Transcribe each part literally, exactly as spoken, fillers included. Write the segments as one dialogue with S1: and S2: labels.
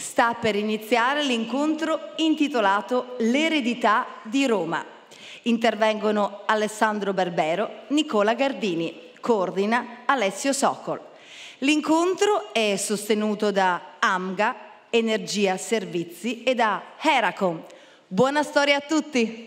S1: sta per iniziare l'incontro intitolato L'eredità di Roma. Intervengono Alessandro Barbero, Nicola Gardini, coordina Alessio Socol. L'incontro è sostenuto da AMGA, Energia Servizi, e da Heracom. Buona storia a tutti!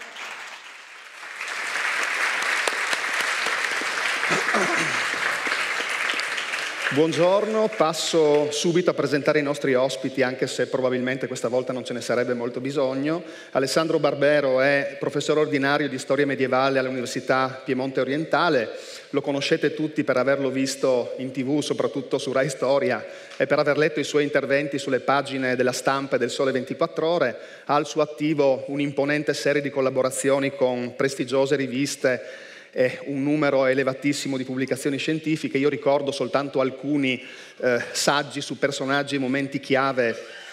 S2: Buongiorno, passo subito a presentare i nostri ospiti, anche se probabilmente questa volta non ce ne sarebbe molto bisogno. Alessandro Barbero è professore ordinario di storia medievale all'Università Piemonte Orientale. Lo conoscete tutti per averlo visto in tivù, soprattutto su Rai Storia, e per aver letto i suoi interventi sulle pagine della Stampa e del Sole ventiquattro Ore. Ha al suo attivo un'imponente serie di collaborazioni con prestigiose riviste e un numero elevatissimo di pubblicazioni scientifiche. Io ricordo soltanto alcuni eh, saggi su personaggi e momenti chiave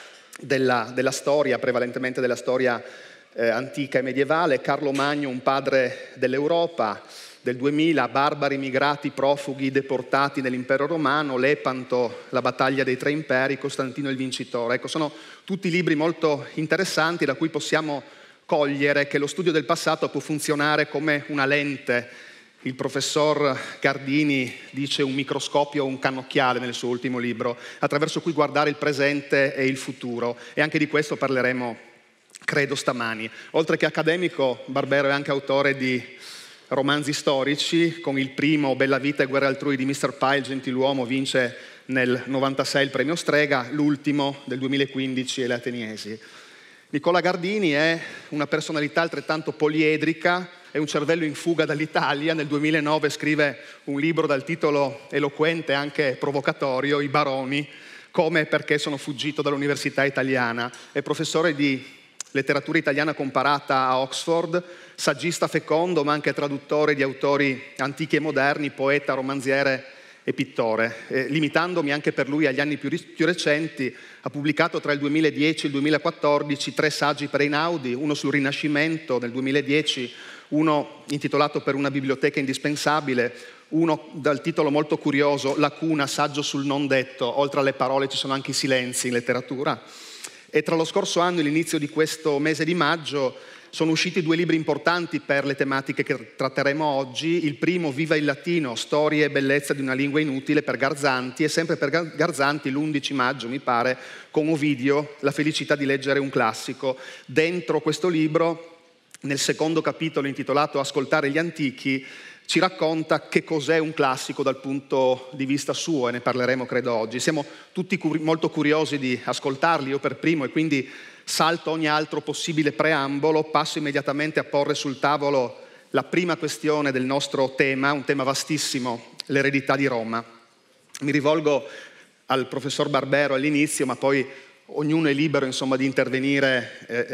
S2: della, della storia, prevalentemente della storia eh, antica e medievale. Carlo Magno, un padre dell'Europa, del duemila, Barbari, migrati, profughi, deportati nell'impero romano, Lepanto, la battaglia dei tre imperi, Costantino il vincitore. Ecco, sono tutti libri molto interessanti da cui possiamo cogliere che lo studio del passato può funzionare come una lente. Il professor Gardini dice un microscopio o un cannocchiale nel suo ultimo libro, attraverso cui guardare il presente e il futuro, e anche di questo parleremo, credo, stamani. Oltre che accademico, Barbero è anche autore di romanzi storici. Con il primo, Bella vita e guerra altrui, di mister Pyle, gentiluomo, vince nel novantasei il premio Strega, l'ultimo del duemilaquindici è Le Ateniesi. Nicola Gardini è una personalità altrettanto poliedrica, è un cervello in fuga dall'Italia. Nel duemilanove scrive un libro dal titolo eloquente e anche provocatorio, I baroni, come e perché sono fuggito dall'università italiana. È professore di letteratura italiana comparata a Oxford, saggista fecondo, ma anche traduttore di autori antichi e moderni, poeta, romanziere e pittore. Eh, limitandomi anche per lui agli anni più, più recenti, ha pubblicato tra il duemiladieci e il duemilaquattordici tre saggi per Einaudi, uno sul Rinascimento nel duemiladieci, uno intitolato Per una biblioteca indispensabile, uno dal titolo molto curioso, Lacuna, saggio sul non detto. Oltre alle parole ci sono anche i silenzi in letteratura. E tra lo scorso anno e l'inizio di questo mese di maggio sono usciti due libri importanti per le tematiche che tratteremo oggi. Il primo, Viva il latino, storie e bellezza di una lingua inutile, per Garzanti, e sempre per Garzanti l'undici maggio, mi pare, con Ovidio, La felicità di leggere un classico. Dentro questo libro, nel secondo capitolo intitolato Ascoltare gli antichi, ci racconta che cos'è un classico dal punto di vista suo, e ne parleremo credo oggi. Siamo tutti curi- molto curiosi di ascoltarli, io per primo, e quindi salto ogni altro possibile preambolo, passo immediatamente a porre sul tavolo la prima questione del nostro tema, un tema vastissimo, l'eredità di Roma. Mi rivolgo al professor Barbero all'inizio, ma poi ognuno è libero, insomma, di intervenire eh,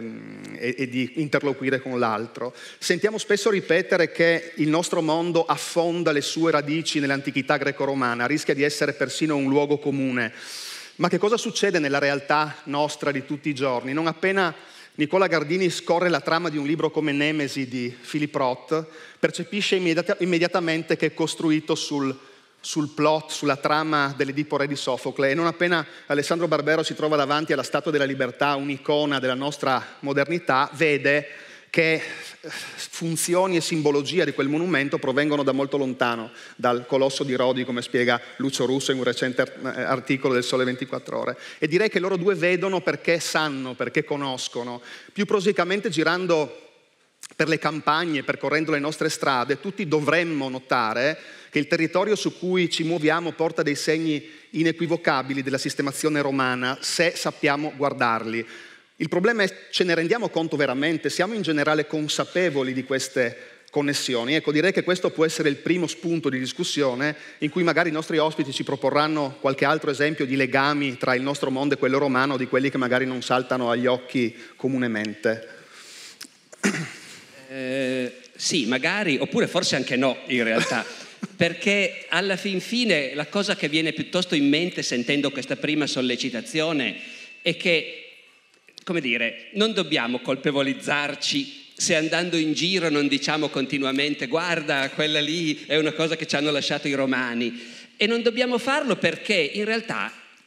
S2: eh, e di interloquire con l'altro. Sentiamo spesso ripetere che il nostro mondo affonda le sue radici nell'antichità greco-romana, rischia di essere persino un luogo comune. Ma che cosa succede nella realtà nostra di tutti i giorni? Non appena Nicola Gardini scorre la trama di un libro come Nemesi di Philip Roth, percepisce immediata- immediatamente che è costruito sul, sul plot, sulla trama dell'Edipo Re di Sofocle, e non appena Alessandro Barbero si trova davanti alla Statua della Libertà, un'icona della nostra modernità, vede che funzioni e simbologia di quel monumento provengono da molto lontano, dal Colosso di Rodi, come spiega Lucio Russo in un recente articolo del Sole ventiquattro Ore. E direi che loro due vedono perché sanno, perché conoscono. Più prosicamente, girando per le campagne, percorrendo le nostre strade, tutti dovremmo notare che il territorio su cui ci muoviamo porta dei segni inequivocabili della sistemazione romana, se sappiamo guardarli. Il problema è: ce ne rendiamo conto veramente? Siamo in generale consapevoli di queste connessioni? Ecco, direi che questo può essere il primo spunto di discussione, in cui magari i nostri ospiti ci proporranno qualche altro esempio di legami tra il nostro mondo e quello romano, di quelli che magari non saltano agli occhi comunemente.
S3: Eh, sì, magari, oppure forse anche no, in realtà. Perché alla fin fine la cosa che viene piuttosto in mente sentendo questa prima sollecitazione è che, come dire, non dobbiamo colpevolizzarci se andando in giro non diciamo continuamente guarda, quella lì è una cosa che ci hanno lasciato i romani, e non dobbiamo farlo perché in realtà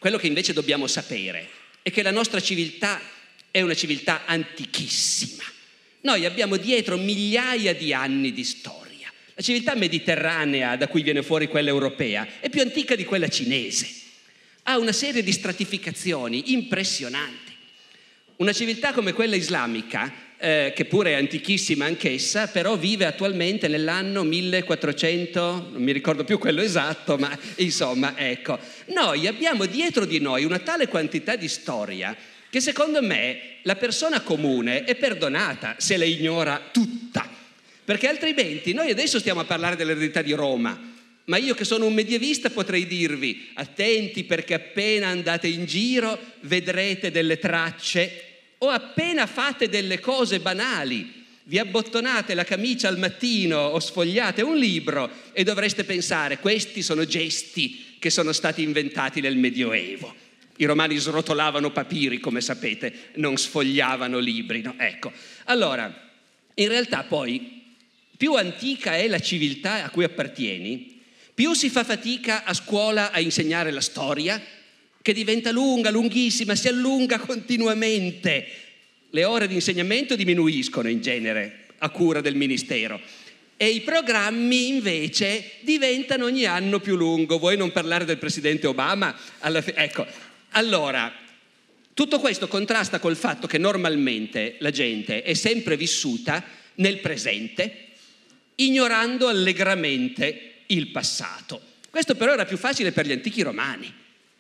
S3: quello che invece dobbiamo sapere è che la nostra civiltà è una civiltà antichissima. Noi abbiamo dietro migliaia di anni di storia. La civiltà mediterranea, da cui viene fuori quella europea, è più antica di quella cinese. Ha una serie di stratificazioni impressionanti. Una civiltà come quella islamica, eh, che pure è antichissima anch'essa, però vive attualmente nell'anno millequattrocento, non mi ricordo più quello esatto, ma insomma, ecco. Noi abbiamo dietro di noi una tale quantità di storia che secondo me la persona comune è perdonata se la ignora tutta, perché altrimenti noi adesso stiamo a parlare dell'eredità di Roma, ma io che sono un medievista potrei dirvi: attenti, perché appena andate in giro vedrete delle tracce, o appena fate delle cose banali, vi abbottonate la camicia al mattino o sfogliate un libro e dovreste pensare: questi sono gesti che sono stati inventati nel Medioevo. I romani srotolavano papiri, come sapete, non sfogliavano libri, no? Ecco, allora, in realtà poi, più antica è la civiltà a cui appartieni, più si fa fatica a scuola a insegnare la storia, che diventa lunga, lunghissima, si allunga continuamente. Le ore di insegnamento diminuiscono in genere a cura del ministero e i programmi invece diventano ogni anno più lungo. Vuoi non parlare del presidente Obama? Alla fi- ecco, allora, tutto questo contrasta col fatto che normalmente la gente è sempre vissuta nel presente, ignorando allegramente il passato. Questo però era più facile per gli antichi romani.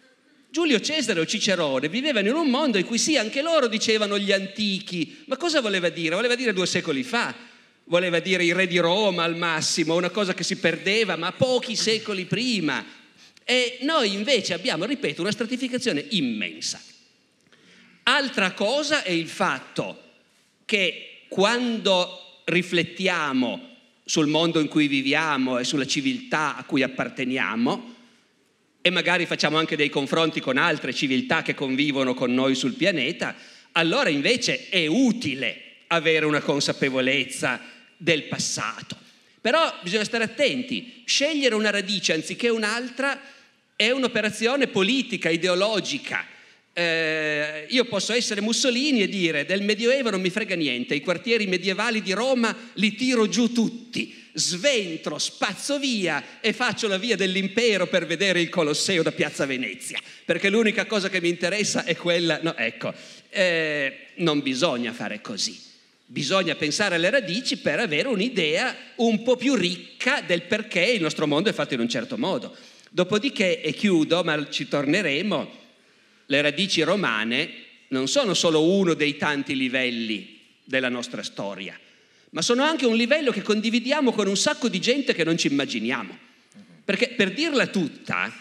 S3: Giulio Cesare o Cicerone vivevano in un mondo in cui sì, anche loro dicevano gli antichi, ma cosa voleva dire? Voleva dire due secoli fa, voleva dire i re di Roma al massimo, una cosa che si perdeva ma pochi secoli prima. E noi invece abbiamo, ripeto, una stratificazione immensa. Altra cosa è il fatto che quando riflettiamo sul mondo in cui viviamo e sulla civiltà a cui apparteniamo, e magari facciamo anche dei confronti con altre civiltà che convivono con noi sul pianeta, allora invece è utile avere una consapevolezza del passato. Però bisogna stare attenti, scegliere una radice anziché un'altra è un'operazione politica, ideologica. Eh, io posso essere Mussolini e dire: del Medioevo non mi frega niente, i quartieri medievali di Roma li tiro giù tutti, sventro, spazzo via e faccio la via dell'impero per vedere il Colosseo da Piazza Venezia, perché l'unica cosa che mi interessa è quella. No, ecco, eh, non bisogna fare così, bisogna pensare alle radici per avere un'idea un po' più ricca del perché il nostro mondo è fatto in un certo modo. Dopodiché, e chiudo, ma ci torneremo, le radici romane non sono solo uno dei tanti livelli della nostra storia, ma sono anche un livello che condividiamo con un sacco di gente che non ci immaginiamo. Perché, per dirla tutta,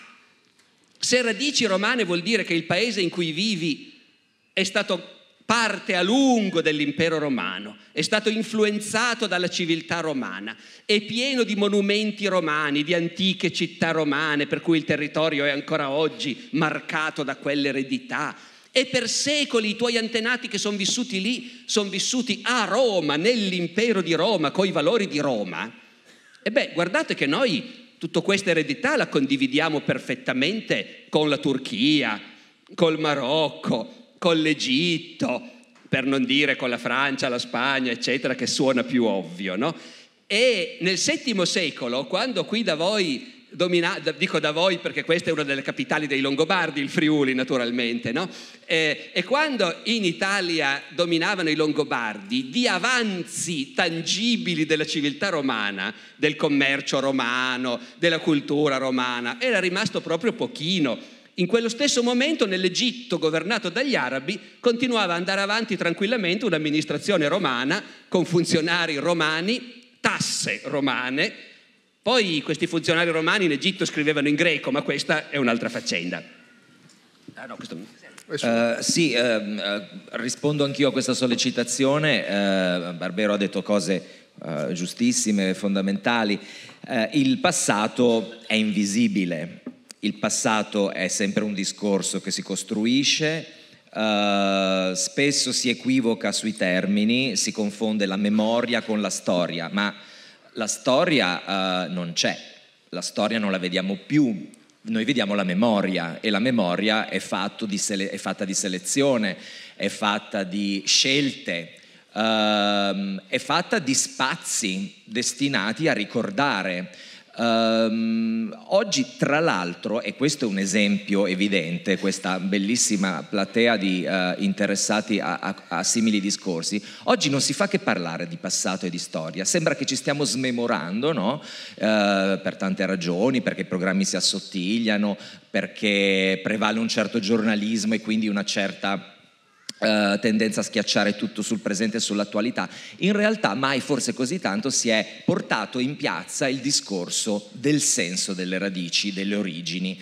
S3: se radici romane vuol dire che il paese in cui vivi è stato parte a lungo dell'impero romano, è stato influenzato dalla civiltà romana, è pieno di monumenti romani, di antiche città romane, per cui il territorio è ancora oggi marcato da quell'eredità. E per secoli i tuoi antenati che sono vissuti lì, sono vissuti a Roma, nell'impero di Roma, coi valori di Roma. E beh, guardate che noi tutta questa eredità la condividiamo perfettamente con la Turchia, col Marocco, con l'Egitto, per non dire con la Francia, la Spagna, eccetera, che suona più ovvio, no? E nel settimo secolo, quando qui da voi, domina, dico da voi perché questa è una delle capitali dei Longobardi, il Friuli naturalmente, no? E, e quando in Italia dominavano i Longobardi, di avanzi tangibili della civiltà romana, del commercio romano, della cultura romana, era rimasto proprio pochino. In quello stesso momento nell'Egitto governato dagli arabi continuava ad andare avanti tranquillamente un'amministrazione romana con funzionari romani, tasse romane. Poi questi funzionari romani in Egitto scrivevano in greco, ma questa è un'altra faccenda. Ah, no, questo...
S4: uh, sì, uh, rispondo anch'io a questa sollecitazione. Uh, Barbero ha detto cose uh, giustissime, fondamentali. Uh, il passato è invisibile. Il passato è sempre un discorso che si costruisce, uh, spesso si equivoca sui termini, si confonde la memoria con la storia, ma la storia uh, non c'è, la storia non la vediamo più, noi vediamo la memoria, e la memoria è, fatto di sele- è fatta di selezione, è fatta di scelte, ehm, è fatta di spazi destinati a ricordare. Um, oggi, tra l'altro, e questo è un esempio evidente, questa bellissima platea di uh, interessati a, a, a simili discorsi, oggi non si fa che parlare di passato e di storia, sembra che ci stiamo smemorando, no? Uh, per tante ragioni, perché i programmi si assottigliano, perché prevale un certo giornalismo e quindi una certa Uh, tendenza a schiacciare tutto sul presente e sull'attualità. In realtà mai forse così tanto si è portato in piazza il discorso del senso delle radici, delle origini.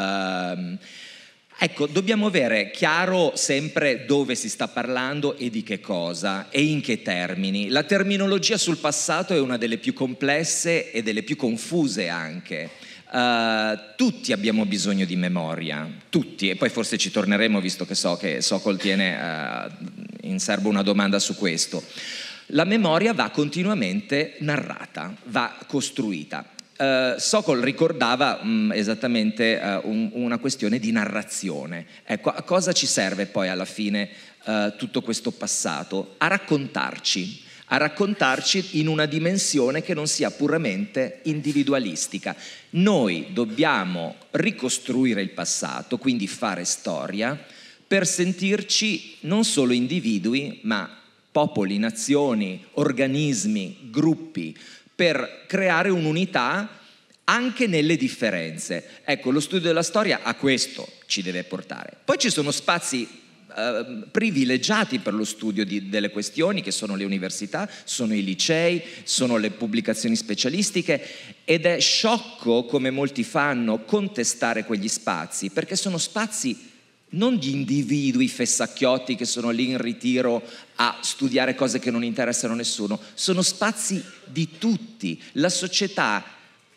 S4: Uh, ecco, dobbiamo avere chiaro sempre dove si sta parlando e di che cosa e in che termini. La terminologia sul passato è una delle più complesse e delle più confuse anche. Uh, tutti abbiamo bisogno di memoria, tutti, e poi forse ci torneremo visto che so che Sokol tiene uh, in serbo una domanda su questo. La memoria va continuamente narrata, va costruita. Uh, Sokol ricordava um, esattamente uh, un, una questione di narrazione. Ecco, a cosa ci serve poi alla fine uh, tutto questo passato? A raccontarci. a raccontarci in una dimensione che non sia puramente individualistica. Noi dobbiamo ricostruire il passato, quindi fare storia, per sentirci non solo individui, ma popoli, nazioni, organismi, gruppi, per creare un'unità anche nelle differenze. Ecco, lo studio della storia a questo ci deve portare. Poi ci sono spazi Uh, privilegiati per lo studio di, delle questioni, che sono le università, sono i licei, sono le pubblicazioni specialistiche, ed è sciocco, come molti fanno, contestare quegli spazi, perché sono spazi non di individui fessacchiotti che sono lì in ritiro a studiare cose che non interessano a nessuno, sono spazi di tutti. La società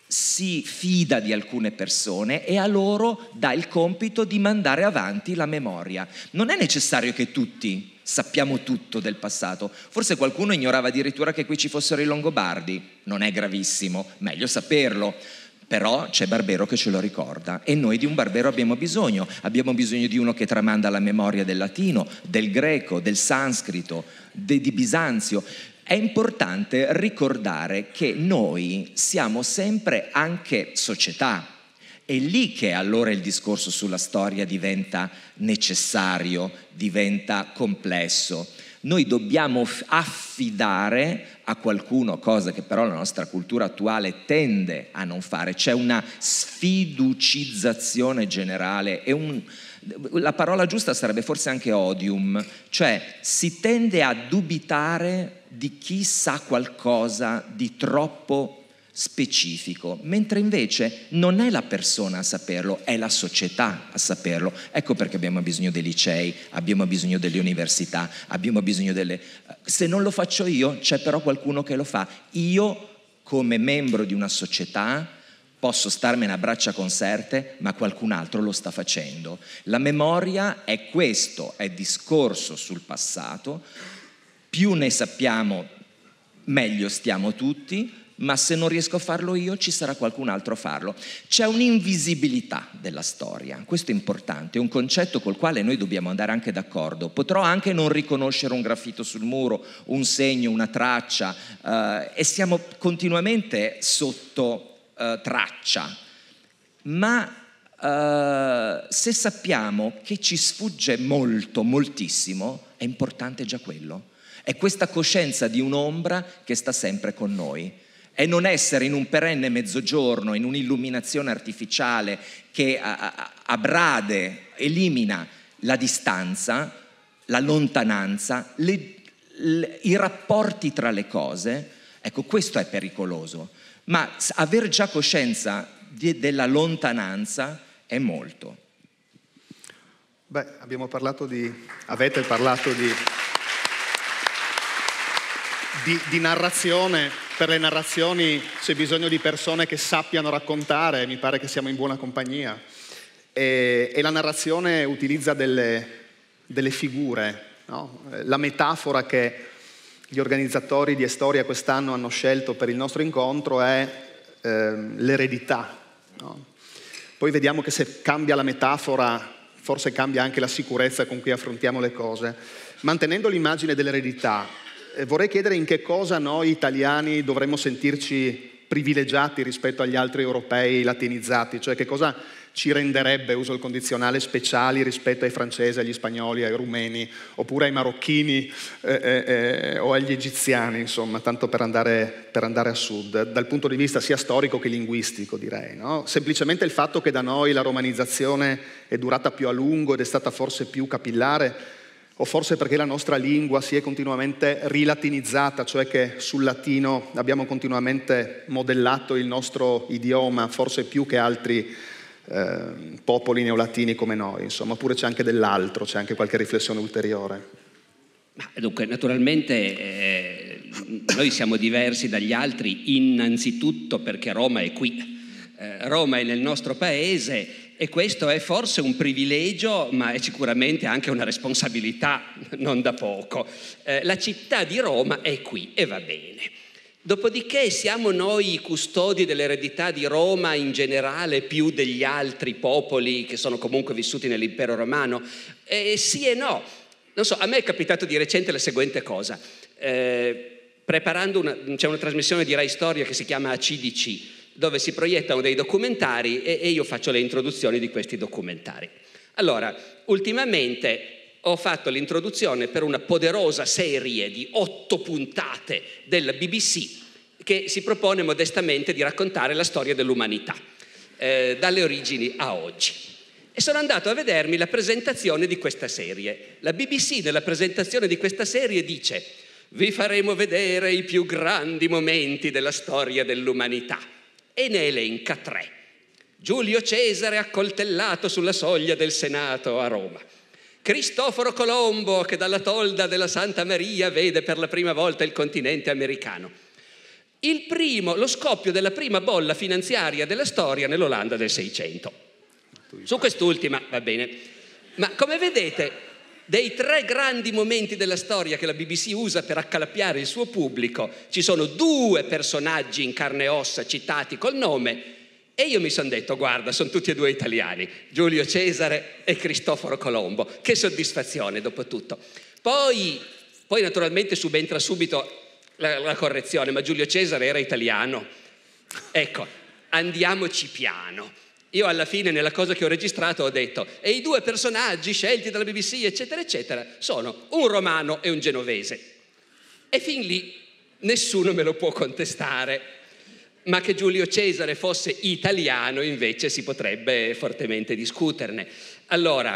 S4: si fida di alcune persone e a loro dà il compito di mandare avanti la memoria. Non è necessario che tutti sappiamo tutto del passato. Forse qualcuno ignorava addirittura che qui ci fossero i Longobardi. Non è gravissimo, meglio saperlo. Però c'è Barbero che ce lo ricorda e noi di un Barbero abbiamo bisogno. Abbiamo bisogno di uno che tramanda la memoria del latino, del greco, del sanscrito, de, di Bisanzio. È importante ricordare che noi siamo sempre anche società. È lì che allora il discorso sulla storia diventa necessario, diventa complesso. Noi dobbiamo affidare a qualcuno, cosa che però la nostra cultura attuale tende a non fare. C'è una sfiducizzazione generale e un... la parola giusta sarebbe forse anche odium, cioè si tende a dubitare di chi sa qualcosa di troppo specifico, mentre invece non è la persona a saperlo, è la società a saperlo. Ecco perché abbiamo bisogno dei licei, abbiamo bisogno delle università, abbiamo bisogno delle... Se non lo faccio io, c'è però qualcuno che lo fa. Io, come membro di una società, posso starmene a braccia conserte, ma qualcun altro lo sta facendo. La memoria è questo, è discorso sul passato. Più ne sappiamo, meglio stiamo tutti, ma se non riesco a farlo io, ci sarà qualcun altro a farlo. C'è un'invisibilità della storia, questo è importante, è un concetto col quale noi dobbiamo andare anche d'accordo. Potrò anche non riconoscere un graffito sul muro, un segno, una traccia, eh, e siamo continuamente sotto Uh, traccia, ma uh, se sappiamo che ci sfugge molto, moltissimo, è importante già quello. È questa coscienza di un'ombra che sta sempre con noi. È non essere in un perenne mezzogiorno, in un'illuminazione artificiale che a- a- abrade, elimina la distanza, la lontananza, le, le, i rapporti tra le cose. Ecco, questo è pericoloso. Ma aver già coscienza di, della lontananza è molto.
S2: Beh, abbiamo parlato di... avete parlato di... di, di narrazione. Per le narrazioni c'è bisogno di persone che sappiano raccontare, mi pare che siamo in buona compagnia. E, e la narrazione utilizza delle, delle figure, no? La metafora che gli organizzatori di Estoria quest'anno hanno scelto per il nostro incontro è eh, l'eredità, no? poi vediamo che se cambia la metafora, forse cambia anche la sicurezza con cui affrontiamo le cose. Mantenendo l'immagine dell'eredità, eh, vorrei chiedere in che cosa noi italiani dovremmo sentirci privilegiati rispetto agli altri europei latinizzati, cioè che cosa ci renderebbe, uso il condizionale, speciali rispetto ai francesi, agli spagnoli, ai rumeni, oppure ai marocchini eh, eh, eh, o agli egiziani, insomma, tanto per andare, per andare a sud, dal punto di vista sia storico che linguistico, direi, no? Semplicemente il fatto che da noi la romanizzazione è durata più a lungo ed è stata forse più capillare, o forse perché la nostra lingua si è continuamente rilatinizzata, cioè che sul latino abbiamo continuamente modellato il nostro idioma, forse più che altri eh, popoli neolatini come noi, insomma, oppure c'è anche dell'altro, c'è anche qualche riflessione ulteriore.
S3: Ma dunque, naturalmente eh, noi siamo diversi dagli altri innanzitutto perché Roma è qui, eh, Roma è nel nostro paese. E questo è forse un privilegio, ma è sicuramente anche una responsabilità non da poco. Eh, la città di Roma è qui e va bene. Dopodiché siamo noi i custodi dell'eredità di Roma in generale più degli altri popoli che sono comunque vissuti nell'impero romano? Eh, sì e no. Non so, a me è capitato di recente la seguente cosa. Eh, preparando una, c'è una trasmissione di Rai Storia che si chiama A C D C, dove si proiettano dei documentari e, e io faccio le introduzioni di questi documentari. Allora, ultimamente ho fatto l'introduzione per una poderosa serie di otto puntate della B B C che si propone modestamente di raccontare la storia dell'umanità, eh, dalle origini a oggi. E sono andato a vedermi la presentazione di questa serie. La B B C nella presentazione di questa serie dice: vi faremo vedere i più grandi momenti della storia dell'umanità. E ne elenca tre. Giulio Cesare accoltellato sulla soglia del Senato a Roma. Cristoforo Colombo che dalla tolda della Santa Maria vede per la prima volta il continente americano. Il primo, lo scoppio della prima bolla finanziaria della storia nell'Olanda del Seicento. Su quest'ultima va bene. Ma come vedete, dei tre grandi momenti della storia che la B B C usa per accalappiare il suo pubblico, ci sono due personaggi in carne e ossa citati col nome e io mi sono detto: guarda, sono tutti e due italiani, Giulio Cesare e Cristoforo Colombo. Che soddisfazione, dopo tutto. Poi, poi naturalmente subentra subito la, la correzione: ma Giulio Cesare era italiano? Ecco, andiamoci piano. Io alla fine nella cosa che ho registrato ho detto: e i due personaggi scelti dalla B B C eccetera eccetera sono un romano e un genovese. E fin lì nessuno me lo può contestare, ma che Giulio Cesare fosse italiano invece si potrebbe fortemente discuterne. Allora,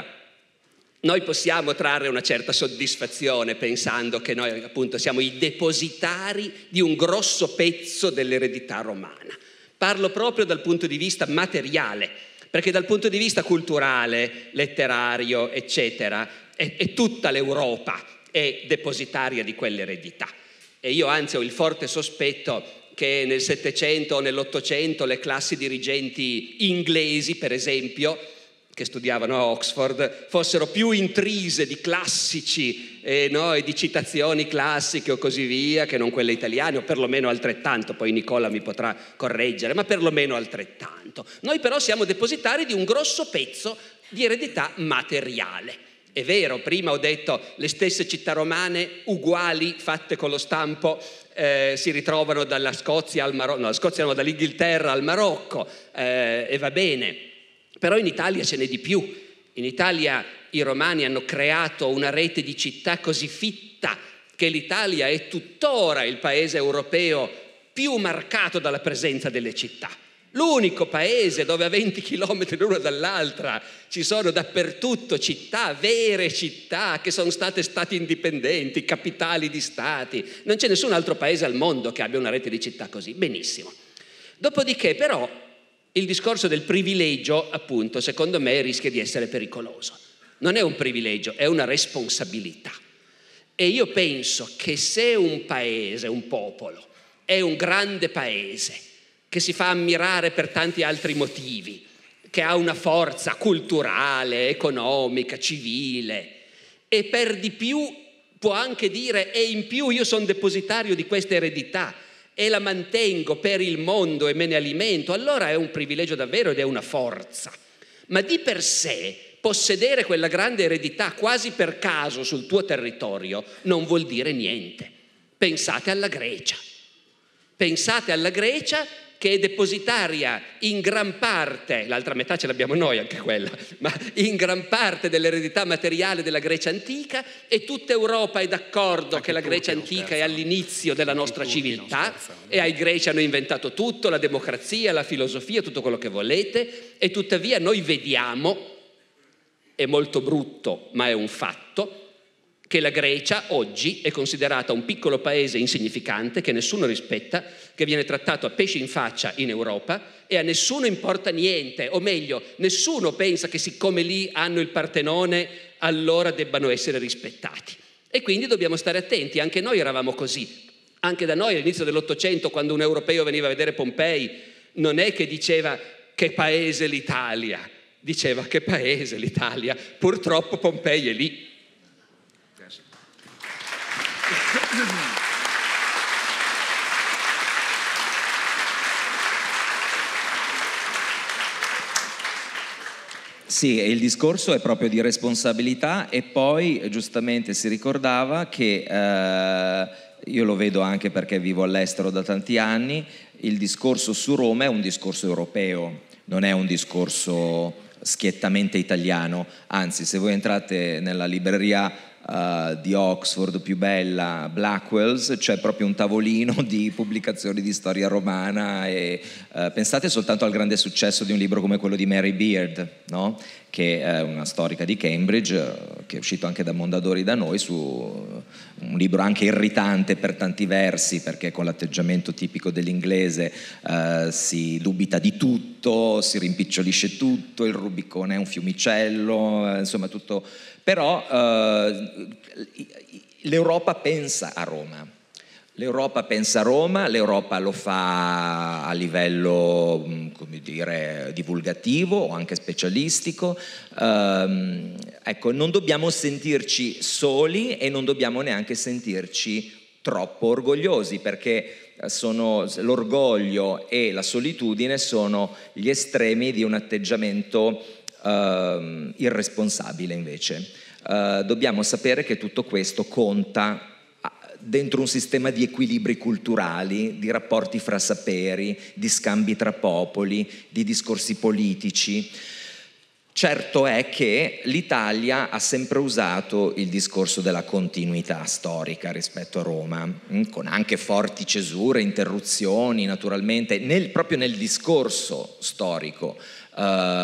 S3: noi possiamo trarre una certa soddisfazione pensando che noi appunto siamo i depositari di un grosso pezzo dell'eredità romana. Parlo proprio dal punto di vista materiale, perché dal punto di vista culturale, letterario, eccetera, è, è tutta l'Europa è depositaria di quell'eredità. E io anzi ho il forte sospetto che nel Settecento o nell'Ottocento le classi dirigenti inglesi, per esempio, che studiavano a Oxford, fossero più intrise di classici eh, no, e di citazioni classiche o così via, che non quelle italiane, o perlomeno altrettanto, poi Nicola mi potrà correggere, ma perlomeno altrettanto. Noi però siamo depositari di un grosso pezzo di eredità materiale. È vero, prima ho detto le stesse città romane uguali, fatte con lo stampo, eh, si ritrovano dalla Scozia al Marocco, no, la Scozia no, dall'Inghilterra al Marocco, eh, e va bene. Però in Italia ce n'è di più. In Italia i romani hanno creato una rete di città così fitta che l'Italia è tuttora il paese europeo più marcato dalla presenza delle città. L'unico paese dove a venti chilometri l'una dall'altra ci sono dappertutto città, vere città che sono state stati indipendenti, capitali di stati. Non c'è nessun altro paese al mondo che abbia una rete di città così. Benissimo. Dopodiché però il discorso del privilegio, appunto, secondo me rischia di essere pericoloso. Non è un privilegio, è una responsabilità. E io penso che se un paese, un popolo, è un grande paese, che si fa ammirare per tanti altri motivi, che ha una forza culturale, economica, civile, e per di più può anche dire: e in più io sono depositario di questa eredità, e la mantengo per il mondo e me ne alimento, allora è un privilegio davvero ed è una forza. Ma di per sé possedere quella grande eredità quasi per caso sul tuo territorio non vuol dire niente. Pensate alla Grecia. Pensate alla Grecia che è depositaria in gran parte, l'altra metà ce l'abbiamo noi anche quella, ma in gran parte dell'eredità materiale della Grecia antica, e tutta Europa è d'accordo che la Grecia antica è all'inizio della nostra civiltà e ai greci hanno inventato tutto, la democrazia, la filosofia, tutto quello che volete, e tuttavia noi vediamo, è molto brutto ma è un fatto, che la Grecia oggi è considerata un piccolo paese insignificante che nessuno rispetta, che viene trattato a pesci in faccia in Europa e a nessuno importa niente, o meglio, nessuno pensa che siccome lì hanno il Partenone allora debbano essere rispettati. E quindi dobbiamo stare attenti, anche noi eravamo così. Anche da noi all'inizio dell'Ottocento, quando un europeo veniva a vedere Pompei, non è che diceva che paese l'Italia, diceva che paese l'Italia, purtroppo Pompei è lì.
S4: Sì, il discorso è proprio di responsabilità, e poi giustamente si ricordava che, eh, io lo vedo anche perché vivo all'estero da tanti anni, il discorso su Roma è un discorso europeo, non è un discorso schiettamente italiano. Anzi, se voi entrate nella libreria Uh, di Oxford più bella, Blackwell's, c'è proprio un tavolino di pubblicazioni di storia romana, e uh, pensate soltanto al grande successo di un libro come quello di Mary Beard, no? Che è una storica di Cambridge, uh, che è uscito anche da Mondadori da noi, su un libro anche irritante per tanti versi, perché con l'atteggiamento tipico dell'inglese uh, si dubita di tutto, si rimpicciolisce tutto, il Rubicone è un fiumicello, uh, insomma tutto. Però eh, l'Europa pensa a Roma, l'Europa pensa a Roma, l'Europa lo fa a livello, come dire, divulgativo o anche specialistico. Eh, ecco, non dobbiamo sentirci soli e non dobbiamo neanche sentirci troppo orgogliosi, perché sono, l'orgoglio e la solitudine sono gli estremi di un atteggiamento Uh, irresponsabile. Invece uh, dobbiamo sapere che tutto questo conta dentro un sistema di equilibri culturali, di rapporti fra saperi, di scambi tra popoli, di discorsi politici. Certo è che l'Italia ha sempre usato il discorso della continuità storica rispetto a Roma, con anche forti cesure, interruzioni naturalmente, nel, proprio nel discorso storico. Uh,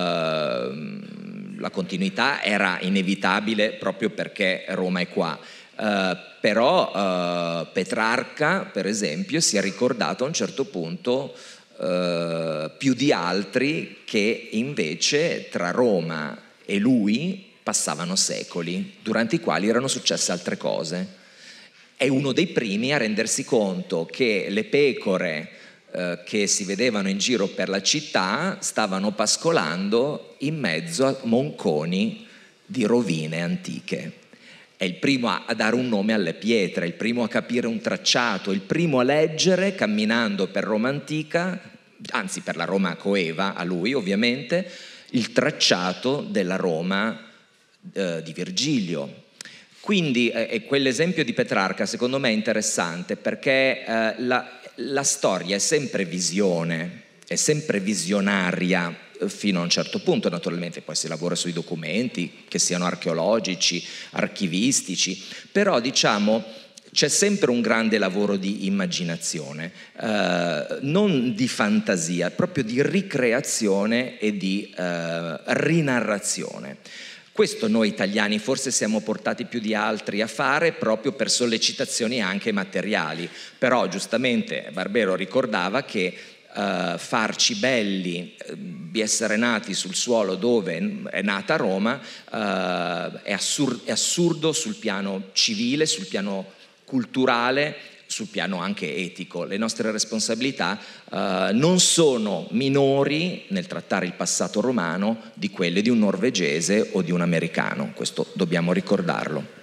S4: la continuità era inevitabile proprio perché Roma è qua, uh, però uh, Petrarca, per esempio, si è ricordato a un certo punto uh, più di altri che invece tra Roma e lui passavano secoli, durante i quali erano successe altre cose. È uno dei primi a rendersi conto che le pecore che si vedevano in giro per la città stavano pascolando in mezzo a monconi di rovine antiche. È il primo a dare un nome alle pietre, il primo a capire un tracciato, il primo a leggere, camminando per Roma antica, anzi per la Roma coeva, a lui ovviamente, il tracciato della Roma eh, di Virgilio. Quindi eh, quell'esempio di Petrarca secondo me è interessante, perché eh, la La storia è sempre visione, è sempre visionaria fino a un certo punto, naturalmente poi si lavora sui documenti, che siano archeologici, archivistici, però diciamo c'è sempre un grande lavoro di immaginazione, eh, non di fantasia, proprio di ricreazione e di eh, rinarrazione. Questo noi italiani forse siamo portati più di altri a fare, proprio per sollecitazioni anche materiali, però giustamente Barbero ricordava che uh, farci belli di essere nati sul suolo dove è nata Roma uh, è, assur- è assurdo sul piano civile, sul piano culturale, sul piano anche etico. Le nostre responsabilità uh, non sono minori nel trattare il passato romano di quelle di un norvegese o di un americano, questo dobbiamo ricordarlo.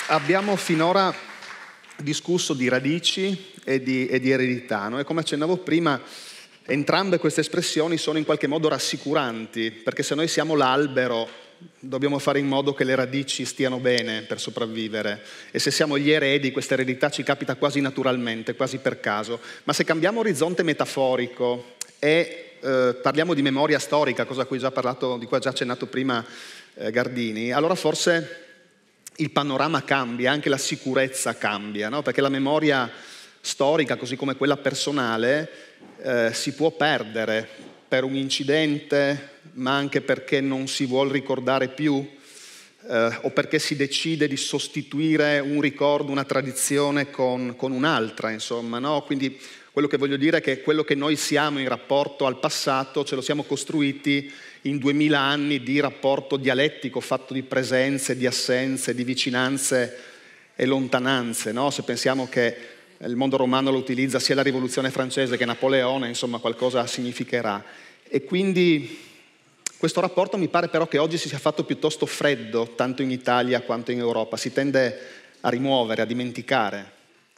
S2: abbiamo finora discusso di radici e di, e di eredità, no? E come accennavo prima, entrambe queste espressioni sono in qualche modo rassicuranti, perché se noi siamo l'albero dobbiamo fare in modo che le radici stiano bene per sopravvivere, e se siamo gli eredi questa eredità ci capita quasi naturalmente, quasi per caso. Ma se cambiamo orizzonte metaforico e eh, parliamo di memoria storica, cosa a cui già parlato, di cui ha già accennato prima eh, Gardini, allora forse il panorama cambia, anche la sicurezza cambia, no? Perché la memoria storica, così come quella personale, eh, si può perdere per un incidente, ma anche perché non si vuol ricordare più, eh, o perché si decide di sostituire un ricordo, una tradizione con, con un'altra, insomma, no? Quindi quello che voglio dire è che quello che noi siamo in rapporto al passato ce lo siamo costruiti in duemila anni di rapporto dialettico fatto di presenze, di assenze, di vicinanze e lontananze, no? Se pensiamo che il mondo romano lo utilizza sia la rivoluzione francese che Napoleone, insomma qualcosa significherà. E quindi questo rapporto mi pare però che oggi si sia fatto piuttosto freddo, tanto in Italia quanto in Europa, si tende a rimuovere, a dimenticare.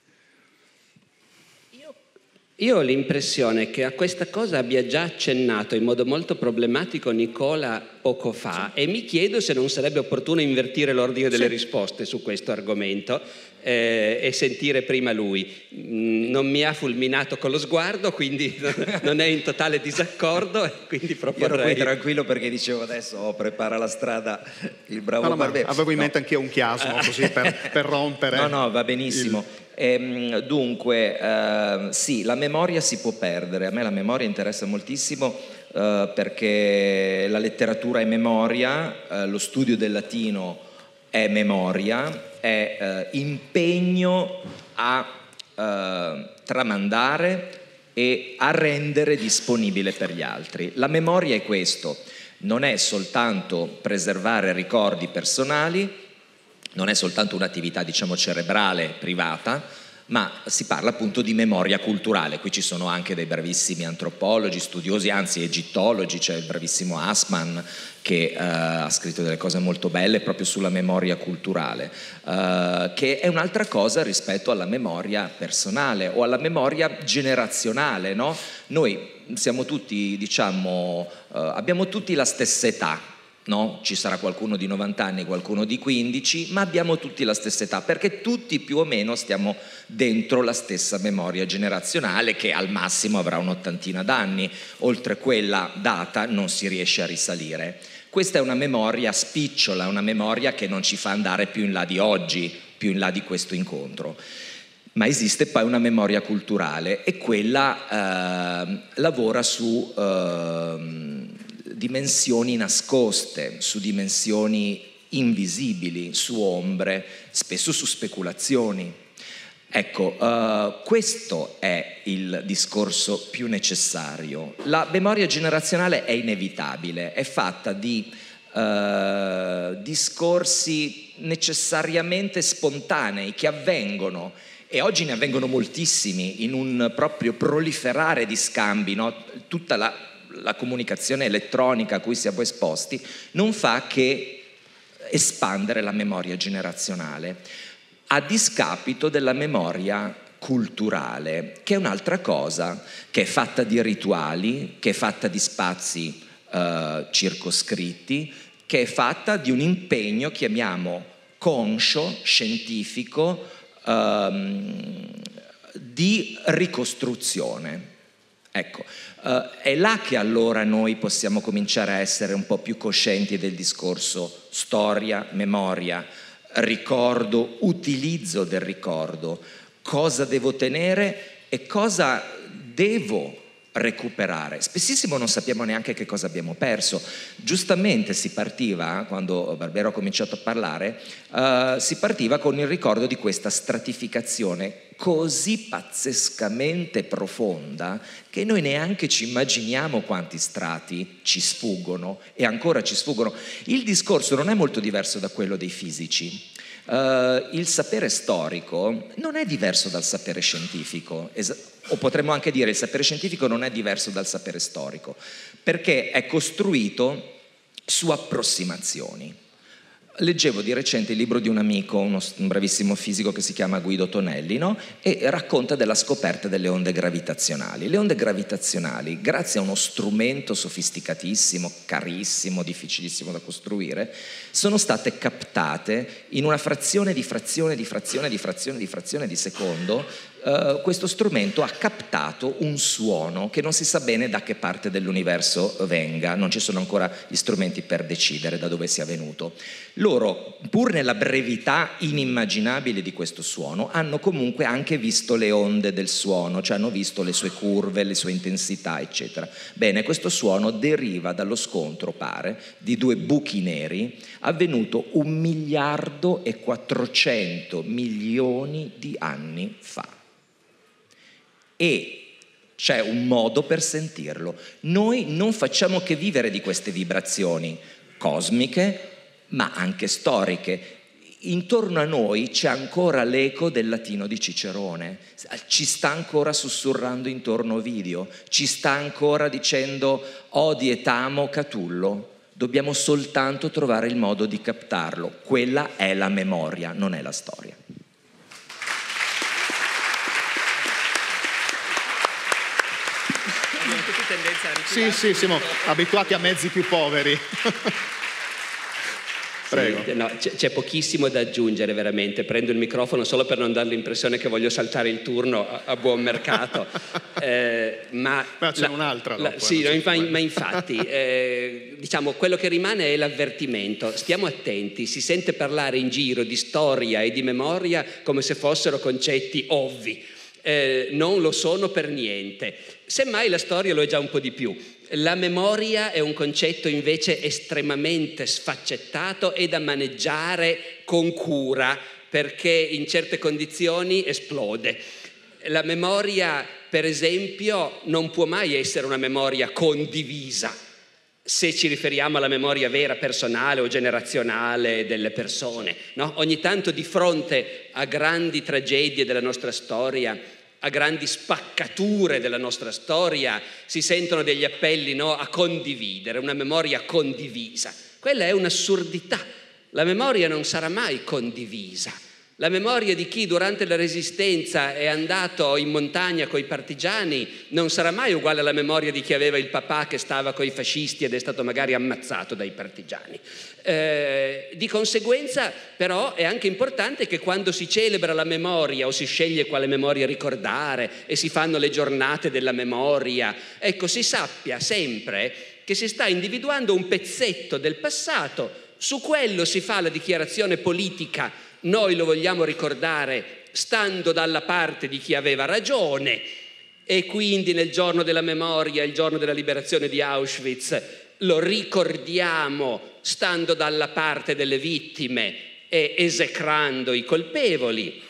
S3: Io ho l'impressione che a questa cosa abbia già accennato in modo molto problematico Nicola poco fa, sì. E mi chiedo se non sarebbe opportuno invertire l'ordine delle sì. risposte su questo argomento eh, e sentire prima lui. Non mi ha fulminato con lo sguardo, quindi non è in totale disaccordo, e quindi proporrei...
S4: Io ero qui tranquillo perché dicevo adesso oh, prepara la strada il bravo
S2: no, no,
S4: Barbero.
S2: Avevo in mente
S4: no.
S2: anch'io un chiasmo così per, per rompere.
S4: No, no, va benissimo. Il... Ehm, dunque, eh, sì, la memoria si può perdere. A me la memoria interessa moltissimo eh, perché la letteratura è memoria, eh, lo studio del latino è memoria, è eh, impegno a eh, tramandare e a rendere disponibile per gli altri. La memoria è questo, non è soltanto preservare ricordi personali, non è soltanto un'attività, diciamo, cerebrale, privata, ma si parla appunto di memoria culturale. Qui ci sono anche dei bravissimi antropologi, studiosi, anzi egittologi, c'è il bravissimo Assman che uh, ha scritto delle cose molto belle proprio sulla memoria culturale, uh, che è un'altra cosa rispetto alla memoria personale o alla memoria generazionale, no? Noi siamo tutti, diciamo, uh, abbiamo tutti la stessa età. No? Ci sarà qualcuno di novanta anni, qualcuno di quindici, ma abbiamo tutti la stessa età perché tutti più o meno stiamo dentro la stessa memoria generazionale che al massimo avrà un'ottantina d'anni, oltre quella data non si riesce a risalire. Questa è una memoria spicciola, una memoria che non ci fa andare più in là di oggi, più in là di questo incontro. Ma esiste poi una memoria culturale e quella eh, lavora su eh, dimensioni nascoste, su dimensioni invisibili, su ombre, spesso su speculazioni. Ecco, uh, questo è il discorso più necessario. La memoria generazionale è inevitabile, è fatta di uh, discorsi necessariamente spontanei che avvengono, e oggi ne avvengono moltissimi in un proprio proliferare di scambi, no? Tutta la, la comunicazione elettronica a cui siamo esposti non fa che espandere la memoria generazionale, a discapito della memoria culturale, che è un'altra cosa, che è fatta di rituali, che è fatta di spazi eh, circoscritti, che è fatta di un impegno, chiamiamo conscio, scientifico, ehm, di ricostruzione. Ecco, eh, è là che allora noi possiamo cominciare a essere un po' più coscienti del discorso storia, memoria, ricordo, utilizzo del ricordo, cosa devo tenere e cosa devo recuperare. Spessissimo non sappiamo neanche che cosa abbiamo perso. Giustamente si partiva, quando Barbero ha cominciato a parlare, uh, si partiva con il ricordo di questa stratificazione così pazzescamente profonda che noi neanche ci immaginiamo quanti strati ci sfuggono e ancora ci sfuggono. Il discorso non è molto diverso da quello dei fisici. Uh, il sapere storico non è diverso dal sapere scientifico, es- o potremmo anche dire il sapere scientifico non è diverso dal sapere storico, perché è costruito su approssimazioni. leggevo di recente il libro di un amico, uno, un bravissimo fisico che si chiama Guido Tonelli, no? E racconta della scoperta delle onde gravitazionali. Le onde gravitazionali, grazie a uno strumento sofisticatissimo, carissimo, difficilissimo da costruire, sono state captate in una frazione di frazione di frazione di frazione di frazione di secondo. Uh, questo strumento ha captato un suono che non si sa bene da che parte dell'universo venga, non ci sono ancora gli strumenti per decidere da dove sia venuto. Loro, pur nella brevità inimmaginabile di questo suono, hanno comunque anche visto le onde del suono, cioè hanno visto le sue curve, le sue intensità, eccetera. Bene, questo suono deriva dallo scontro, pare, di due buchi neri avvenuto un miliardo e quattrocento milioni di anni fa. E c'è un modo per sentirlo. Noi non facciamo che vivere di queste vibrazioni cosmiche, ma anche storiche. Intorno a noi c'è ancora l'eco del latino di Cicerone, ci sta ancora sussurrando intorno Ovidio, ci sta ancora dicendo odi et amo Catullo. Dobbiamo soltanto trovare il modo di captarlo. Quella è la memoria, non è la storia.
S2: Sì, sì, siamo abituati a mezzi più poveri. Prego.
S3: Sì, no, c'è, c'è pochissimo da aggiungere veramente. Prendo il microfono solo per non dare l'impressione che voglio saltare il turno a, a buon mercato. eh, ma
S2: ma c'è la, un'altra dopo,
S3: la, sì, no, ma, ma infatti eh, diciamo quello che rimane è l'avvertimento. Stiamo attenti, si sente parlare in giro di storia e di memoria come se fossero concetti ovvi. Eh, non lo sono per niente. Semmai la storia lo è già un po' di più. La memoria è un concetto invece estremamente sfaccettato e da maneggiare con cura, perché in certe condizioni esplode. La memoria, per esempio, non può mai essere una memoria condivisa, se ci riferiamo alla memoria vera, personale o generazionale delle persone, no? Ogni tanto di fronte a grandi tragedie della nostra storia, a grandi spaccature della nostra storia, si sentono degli appelli, no, a condividere, una memoria condivisa. Quella è un'assurdità. La memoria non sarà mai condivisa. La memoria di chi durante la Resistenza è andato in montagna coi partigiani non sarà mai uguale alla memoria di chi aveva il papà che stava coi fascisti ed è stato magari ammazzato dai partigiani. Eh, di conseguenza, però, è anche importante che quando si celebra la memoria o si sceglie quale memoria ricordare e si fanno le giornate della memoria, ecco, si sappia sempre che si sta individuando un pezzetto del passato, su quello si fa la dichiarazione politica. Noi lo vogliamo ricordare stando dalla parte di chi aveva ragione e quindi nel giorno della memoria, il giorno della liberazione di Auschwitz, lo ricordiamo stando dalla parte delle vittime e esecrando i colpevoli.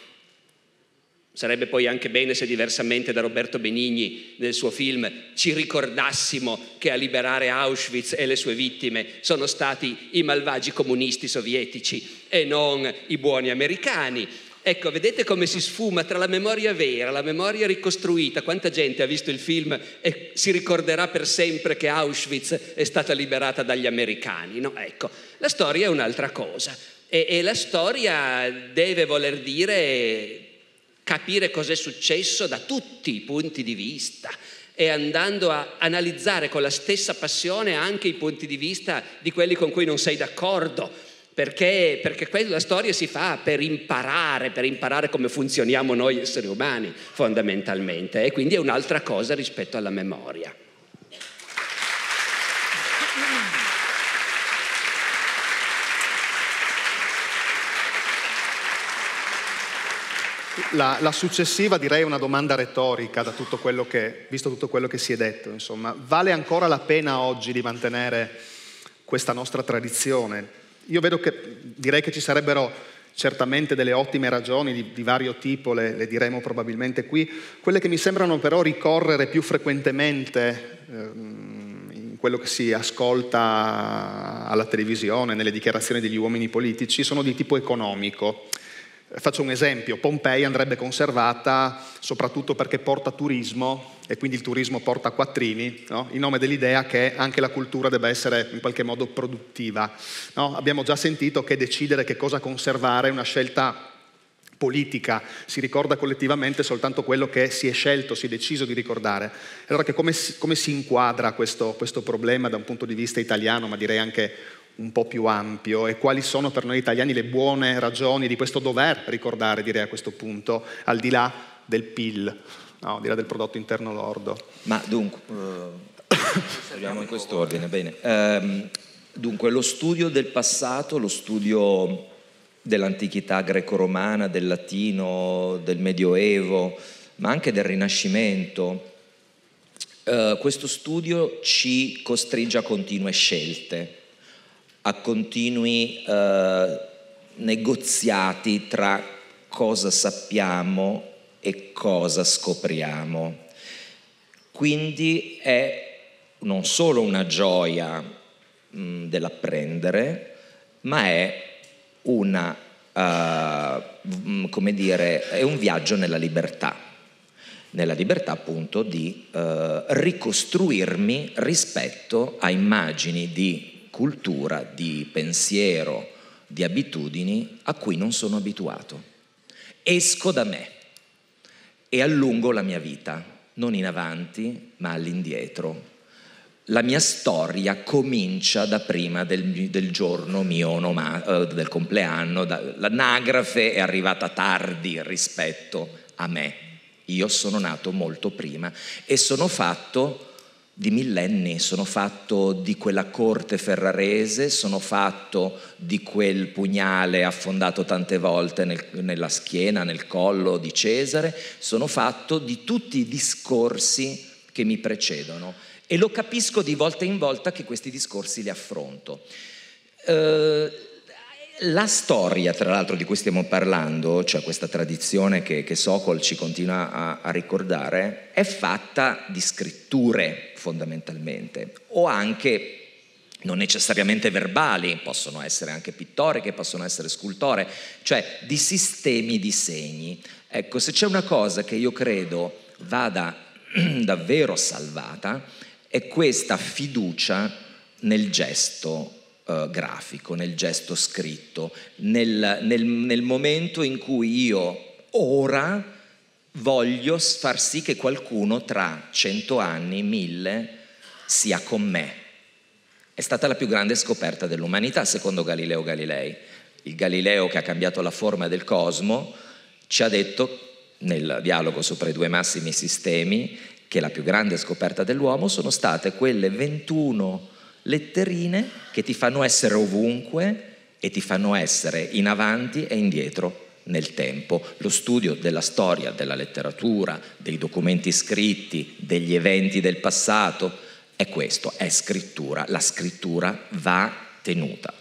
S3: Sarebbe poi anche bene se, diversamente da Roberto Benigni nel suo film, ci ricordassimo che a liberare Auschwitz e le sue vittime sono stati i malvagi comunisti sovietici e non i buoni americani. Ecco, vedete come si sfuma tra la memoria vera, la memoria ricostruita. Quanta gente ha visto il film e si ricorderà per sempre che Auschwitz è stata liberata dagli americani, no? Ecco, la storia è un'altra cosa e, e la storia deve voler dire capire cos'è successo da tutti i punti di vista e andando a analizzare con la stessa passione anche i punti di vista di quelli con cui non sei d'accordo, perché, perché quella storia si fa per imparare, per imparare come funzioniamo noi esseri umani fondamentalmente, e quindi è un'altra cosa rispetto alla memoria.
S2: La, la successiva direi è una domanda retorica, da tutto quello che, visto tutto quello che si è detto. Insomma, vale ancora la pena oggi di mantenere questa nostra tradizione? Io vedo che, direi che ci sarebbero certamente delle ottime ragioni di, di vario tipo, le, le diremo probabilmente qui. Quelle che mi sembrano però ricorrere più frequentemente ehm, in quello che si ascolta alla televisione, nelle dichiarazioni degli uomini politici, sono di tipo economico. Faccio un esempio: Pompei andrebbe conservata soprattutto perché porta turismo e quindi il turismo porta quattrini, no? In nome dell'idea che anche la cultura debba essere in qualche modo produttiva, no? Abbiamo già sentito che decidere che cosa conservare è una scelta politica, si ricorda collettivamente soltanto quello che si è scelto, si è deciso di ricordare. Allora che come, si, come si inquadra questo, questo problema da un punto di vista italiano, ma direi anche un po' più ampio, e quali sono per noi italiani le buone ragioni di questo dover ricordare, direi a questo punto, al di là del P I L, no, al di là del prodotto interno lordo?
S4: Ma dunque, uh, andiamo in quest'ordine, bene. Um, dunque, lo studio del passato, lo studio dell'antichità greco-romana, del latino, del Medioevo, ma anche del Rinascimento, uh, questo studio ci costringe a continue scelte, a continui eh, negoziati tra cosa sappiamo e cosa scopriamo. Quindi è non solo una gioia mh, dell'apprendere, ma è una, uh, come dire, è un viaggio nella libertà, nella libertà appunto di uh, ricostruirmi rispetto a immagini di cultura, di pensiero, di abitudini a cui non sono abituato. Esco da me e allungo la mia vita, non in avanti, ma all'indietro. La mia storia comincia da prima del, del giorno mio onoma, eh, del compleanno. Da, l'anagrafe è arrivata tardi rispetto a me. Io sono nato molto prima e sono fatto di millenni, sono fatto di quella corte ferrarese, sono fatto di quel pugnale affondato tante volte nel, nella schiena, nel collo di Cesare, sono fatto di tutti i discorsi che mi precedono e lo capisco di volta in volta che questi discorsi li affronto. Eh, La storia, tra l'altro, di cui stiamo parlando, cioè questa tradizione che, che Sokol ci continua a, a ricordare, è fatta di scritture fondamentalmente, o anche non necessariamente verbali, possono essere anche pittoriche, possono essere scultoree, cioè di sistemi di segni. Ecco, se c'è una cosa che io credo vada davvero salvata, è questa fiducia nel gesto Uh, grafico, nel gesto scritto, nel, nel, nel momento in cui io ora voglio far sì che qualcuno tra cento anni, mille, sia con me. È stata la più grande scoperta dell'umanità, secondo Galileo Galilei. Il Galileo che ha cambiato la forma del cosmo ci ha detto, nel dialogo sopra i due massimi sistemi, che la più grande scoperta dell'uomo sono state quelle ventuno letterine che ti fanno essere ovunque e ti fanno essere in avanti e indietro nel tempo. Lo studio della storia, della letteratura, dei documenti scritti, degli eventi del passato è questo, è scrittura. La scrittura va tenuta.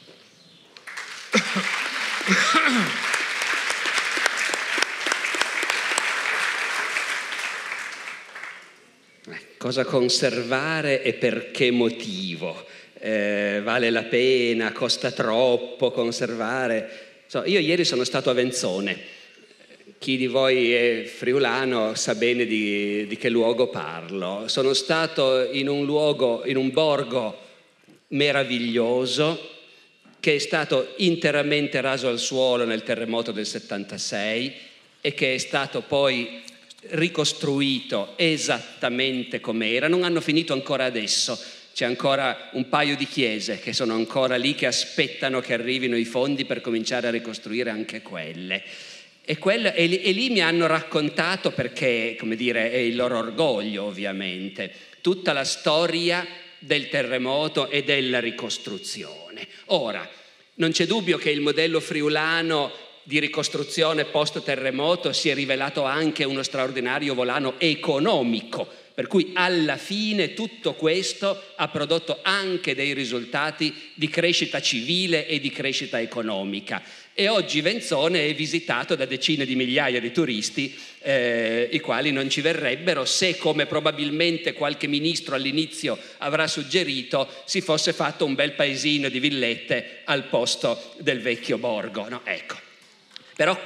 S3: Cosa conservare e per che motivo? Eh, vale la pena, costa troppo conservare? So, io ieri sono stato a Venzone. Chi di voi è friulano sa bene di, di che luogo parlo. Sono stato in un luogo, in un borgo meraviglioso che è stato interamente raso al suolo nel terremoto del settantasei e che è stato poi ricostruito esattamente com'era. Non hanno finito ancora adesso, c'è ancora un paio di chiese che sono ancora lì che aspettano che arrivino i fondi per cominciare a ricostruire anche quelle. E, quello, e, lì, e lì mi hanno raccontato, perché, come dire, è il loro orgoglio ovviamente, tutta la storia del terremoto e della ricostruzione. Ora, non c'è dubbio che il modello friulano di ricostruzione post-terremoto si è rivelato anche uno straordinario volano economico, per cui alla fine tutto questo ha prodotto anche dei risultati di crescita civile e di crescita economica. E oggi Venzone è visitato da decine di migliaia di turisti, eh, i quali non ci verrebbero se, come probabilmente qualche ministro all'inizio avrà suggerito, si fosse fatto un bel paesino di villette al posto del vecchio borgo, no? Ecco. Però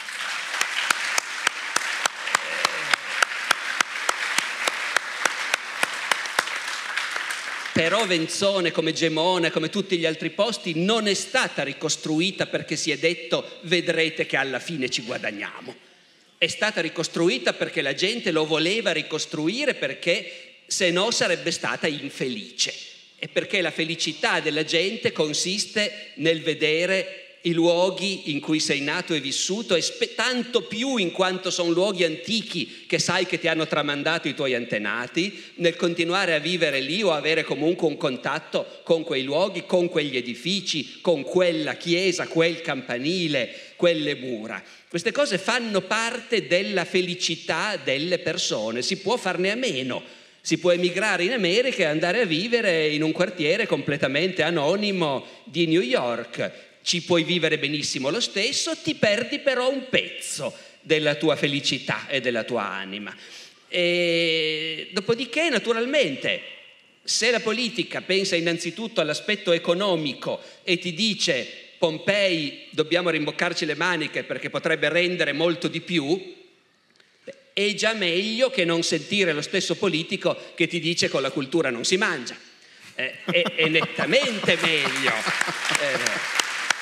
S3: Però Venzone, come Gemona, come tutti gli altri posti, non è stata ricostruita perché si è detto vedrete che alla fine ci guadagniamo. È stata ricostruita perché la gente lo voleva ricostruire, perché se no sarebbe stata infelice. E perché la felicità della gente consiste nel vedere i luoghi in cui sei nato e vissuto, e spe- tanto più in quanto sono luoghi antichi che sai che ti hanno tramandato i tuoi antenati, nel continuare a vivere lì o avere comunque un contatto con quei luoghi, con quegli edifici, con quella chiesa, quel campanile, quelle mura. Queste cose fanno parte della felicità delle persone, si può farne a meno. Si può emigrare in America e andare a vivere in un quartiere completamente anonimo di New York. Ci puoi vivere benissimo lo stesso, ti perdi però un pezzo della tua felicità e della tua anima. E dopodiché, naturalmente, se la politica pensa innanzitutto all'aspetto economico e ti dice Pompei dobbiamo rimboccarci le maniche perché potrebbe rendere molto di più, è già meglio che non sentire lo stesso politico che ti dice con la cultura non si mangia. Eh, è, è nettamente meglio. Eh,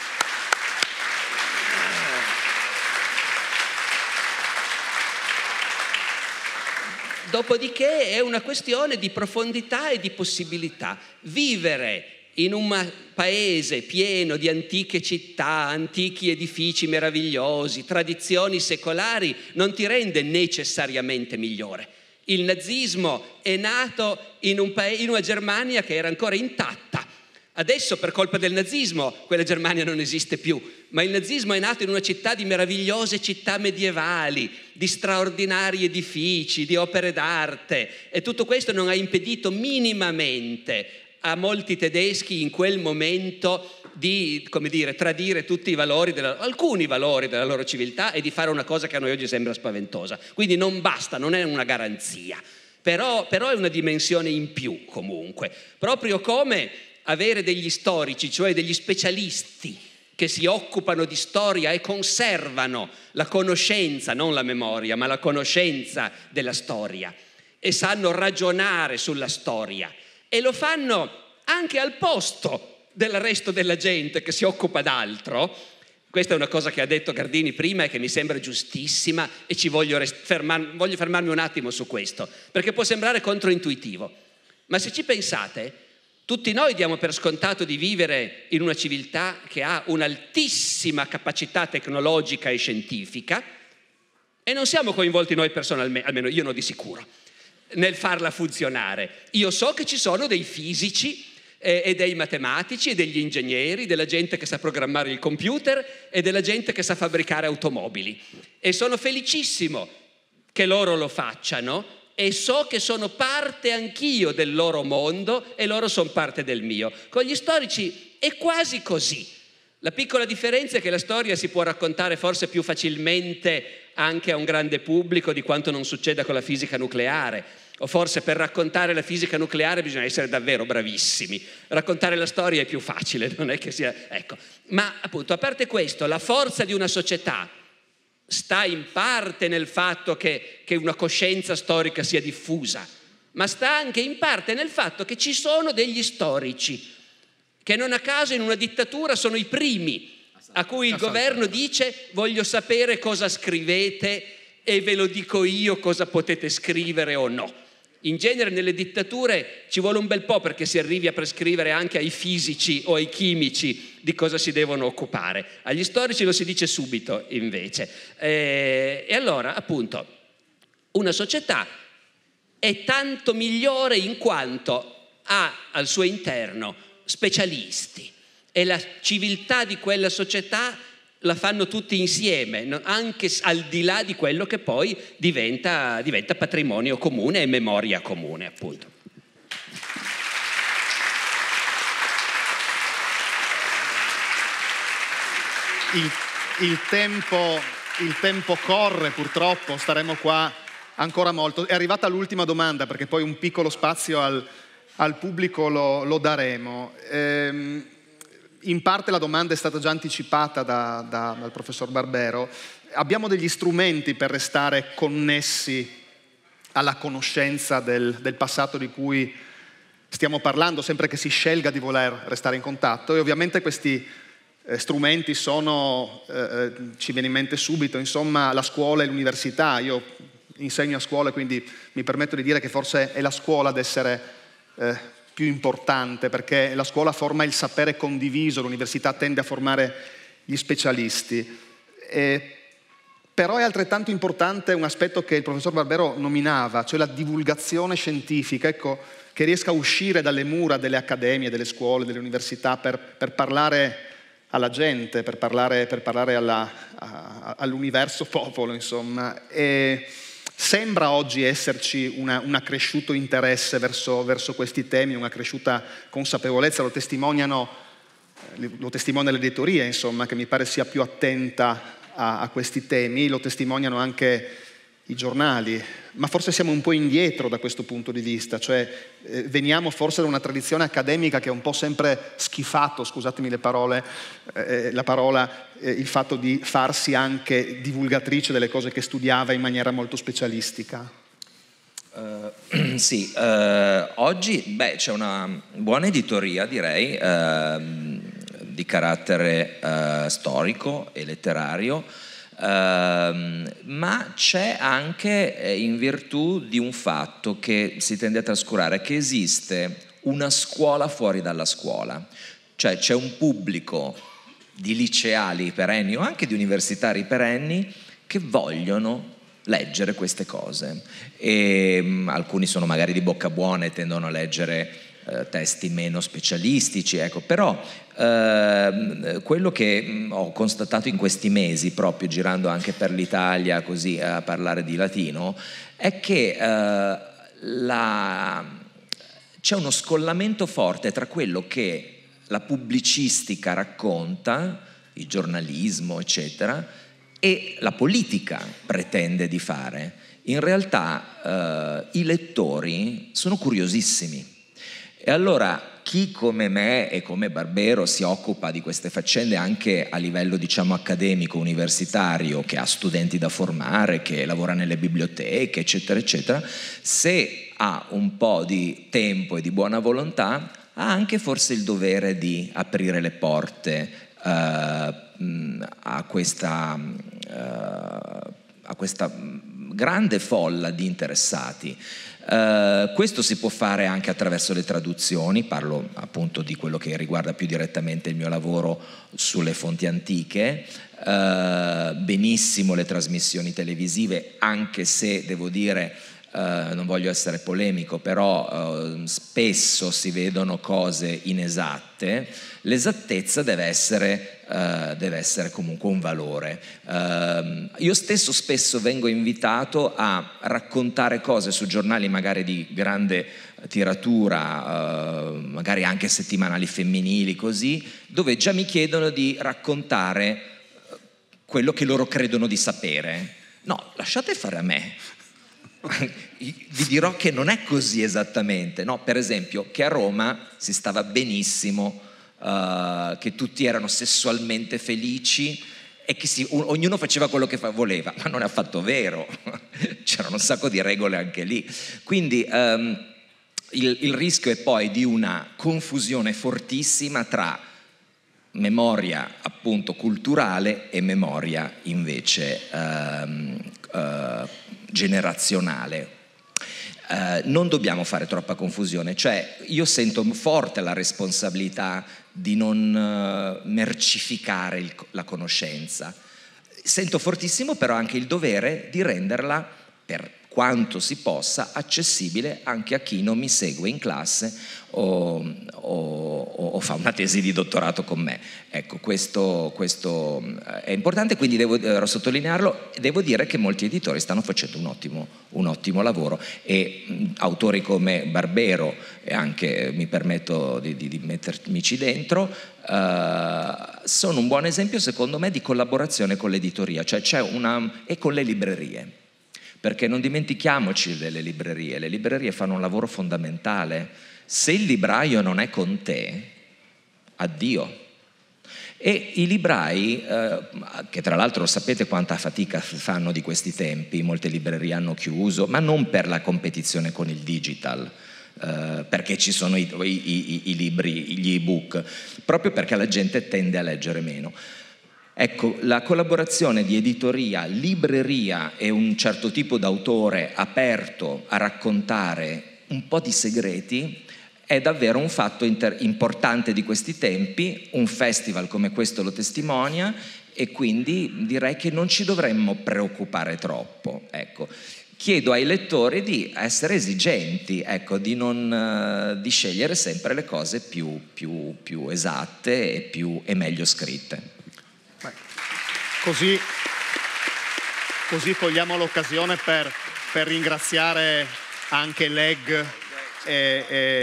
S3: Dopodiché è una questione di profondità e di possibilità. Vivere in un paese pieno di antiche città, antichi edifici meravigliosi, tradizioni secolari, non ti rende necessariamente migliore. Il nazismo è nato in, un pa- in una Germania che era ancora intatta. Adesso, per colpa del nazismo, quella Germania non esiste più, ma il nazismo è nato in una città di meravigliose città medievali, di straordinari edifici, di opere d'arte, e tutto questo non ha impedito minimamente a molti tedeschi in quel momento di, come dire, tradire tutti i valori, della, alcuni valori della loro civiltà e di fare una cosa che a noi oggi sembra spaventosa. Quindi non basta, non è una garanzia, però, però è una dimensione in più comunque, proprio come avere degli storici, cioè degli specialisti che si occupano di storia e conservano la conoscenza, non la memoria, ma la conoscenza della storia, e sanno ragionare sulla storia, e lo fanno anche al posto del resto della gente che si occupa d'altro. Questa è una cosa che ha detto Gardini prima e che mi sembra giustissima, e ci voglio, rest- fermar- voglio fermarmi un attimo su questo, perché può sembrare controintuitivo, ma se ci pensate, tutti noi diamo per scontato di vivere in una civiltà che ha un'altissima capacità tecnologica e scientifica, e non siamo coinvolti noi personalmente, almeno io no di sicuro, nel farla funzionare. Io so che ci sono dei fisici eh, e dei matematici e degli ingegneri, della gente che sa programmare il computer e della gente che sa fabbricare automobili, e sono felicissimo che loro lo facciano, e so che sono parte anch'io del loro mondo e loro sono parte del mio. Con gli storici è quasi così. La piccola differenza è che la storia si può raccontare forse più facilmente anche a un grande pubblico di quanto non succeda con la fisica nucleare, o forse per raccontare la fisica nucleare bisogna essere davvero bravissimi. Raccontare la storia è più facile, non è che sia... Ecco. Ma appunto, a parte questo, la forza di una società sta in parte nel fatto che, che una coscienza storica sia diffusa, ma sta anche in parte nel fatto che ci sono degli storici che non a caso in una dittatura sono i primi a cui il governo dice voglio sapere cosa scrivete e ve lo dico io cosa potete scrivere o no. In genere nelle dittature ci vuole un bel po' perché si arrivi a prescrivere anche ai fisici o ai chimici di cosa si devono occupare. Agli storici lo si dice subito, invece. Eh, e allora, appunto, una società è tanto migliore in quanto ha al suo interno specialisti, e la civiltà di quella società la fanno tutti insieme, anche al di là di quello che poi diventa, diventa patrimonio comune e memoria comune, appunto.
S2: Il, il, tempo, il tempo corre, purtroppo, staremo qua ancora molto. È arrivata l'ultima domanda, perché poi un piccolo spazio al, al pubblico lo, lo daremo. Ehm, in parte la domanda è stata già anticipata da, da, dal professor Barbero. Abbiamo degli strumenti per restare connessi alla conoscenza del, del passato di cui stiamo parlando, sempre che si scelga di voler restare in contatto, e ovviamente questi eh, strumenti sono, eh, ci viene in mente subito, insomma, la scuola e l'università. Io insegno a scuola, quindi mi permetto di dire che forse è la scuola ad essere eh, più importante, perché la scuola forma il sapere condiviso, l'università tende a formare gli specialisti. E, però è altrettanto importante un aspetto che il professor Barbero nominava, cioè la divulgazione scientifica, ecco, che riesca a uscire dalle mura delle accademie, delle scuole, delle università per, per parlare alla gente, per parlare, per parlare alla, a, all'universo popolo, insomma. E sembra oggi esserci una, un accresciuto interesse verso, verso questi temi, una cresciuta consapevolezza, lo testimoniano, lo testimonia l'editoria, insomma, che mi pare sia più attenta a, a questi temi, lo testimoniano anche i giornali, ma forse siamo un po' indietro da questo punto di vista, cioè eh, veniamo forse da una tradizione accademica che ha un po' sempre schifato, scusatemi le parole, eh, la parola, eh, il fatto di farsi anche divulgatrice delle cose che studiava in maniera molto specialistica.
S4: Uh, sì, uh, oggi beh, c'è una buona editoria, direi, uh, di carattere uh, storico e letterario. Uh, ma c'è anche eh, in virtù di un fatto che si tende a trascurare, che esiste una scuola fuori dalla scuola, cioè c'è un pubblico di liceali perenni o anche di universitari perenni che vogliono leggere queste cose e um, alcuni sono magari di bocca buona e tendono a leggere uh, testi meno specialistici, ecco, però Uh, quello che mh, ho constatato in questi mesi, proprio girando anche per l'Italia così a parlare di latino, è che uh, la... c'è uno scollamento forte tra quello che la pubblicistica racconta, il giornalismo eccetera, e la politica pretende di fare. In realtà uh, i lettori sono curiosissimi. E allora chi come me e come Barbero si occupa di queste faccende anche a livello, diciamo, accademico, universitario, che ha studenti da formare, che lavora nelle biblioteche, eccetera, eccetera, se ha un po' di tempo e di buona volontà, ha anche forse il dovere di aprire le porte uh, a questa, uh, a questa grande folla di interessati. Uh, questo si può fare anche attraverso le traduzioni, parlo appunto di quello che riguarda più direttamente il mio lavoro sulle fonti antiche, uh, benissimo le trasmissioni televisive, anche se devo dire, uh, non voglio essere polemico, però uh, spesso si vedono cose inesatte. L'esattezza deve essere, uh, deve essere comunque un valore. Uh, io stesso spesso vengo invitato a raccontare cose su giornali magari di grande tiratura, uh, magari anche settimanali femminili, così, dove già mi chiedono di raccontare quello che loro credono di sapere. No, lasciate fare a me. Vi dirò che non è così esattamente, no? Per esempio che a Roma si stava benissimo, Uh, che tutti erano sessualmente felici e che si, o, ognuno faceva quello che fa, voleva, ma non è affatto vero. C'erano un sacco di regole anche lì, quindi um, il, il rischio è poi di una confusione fortissima tra memoria appunto culturale e memoria invece um, uh, generazionale. Uh, non dobbiamo fare troppa confusione, cioè io sento forte la responsabilità di non uh, mercificare il, la conoscenza, sento fortissimo però anche il dovere di renderla, per quanto si possa, accessibile anche a chi non mi segue in classe o, o, o fa una tesi di dottorato con me. Ecco, questo, questo è importante, quindi devo eh, sottolinearlo. Devo dire che molti editori stanno facendo un ottimo, un ottimo lavoro e mh, autori come Barbero, e anche mi permetto di, di, di mettermici dentro, eh, sono un buon esempio secondo me di collaborazione con l'editoria, cioè c'è una, e con le librerie. Perché non dimentichiamoci delle librerie, le librerie fanno un lavoro fondamentale. Se il libraio non è con te, addio. E i librai, eh, che tra l'altro sapete quanta fatica fanno di questi tempi, molte librerie hanno chiuso, ma non per la competizione con il digital, eh, perché ci sono i, i, i, i libri, gli ebook, proprio perché la gente tende a leggere meno. Ecco, la collaborazione di editoria, libreria e un certo tipo d'autore aperto a raccontare un po' di segreti è davvero un fatto inter- importante di questi tempi. Un festival come questo lo testimonia, e quindi direi che non ci dovremmo preoccupare troppo. Ecco. Chiedo ai lettori di essere esigenti, ecco, di, non, uh, di scegliere sempre le cose più, più, più esatte e, più, e meglio scritte.
S2: Beh, così, così cogliamo l'occasione per, per ringraziare anche l'E G E,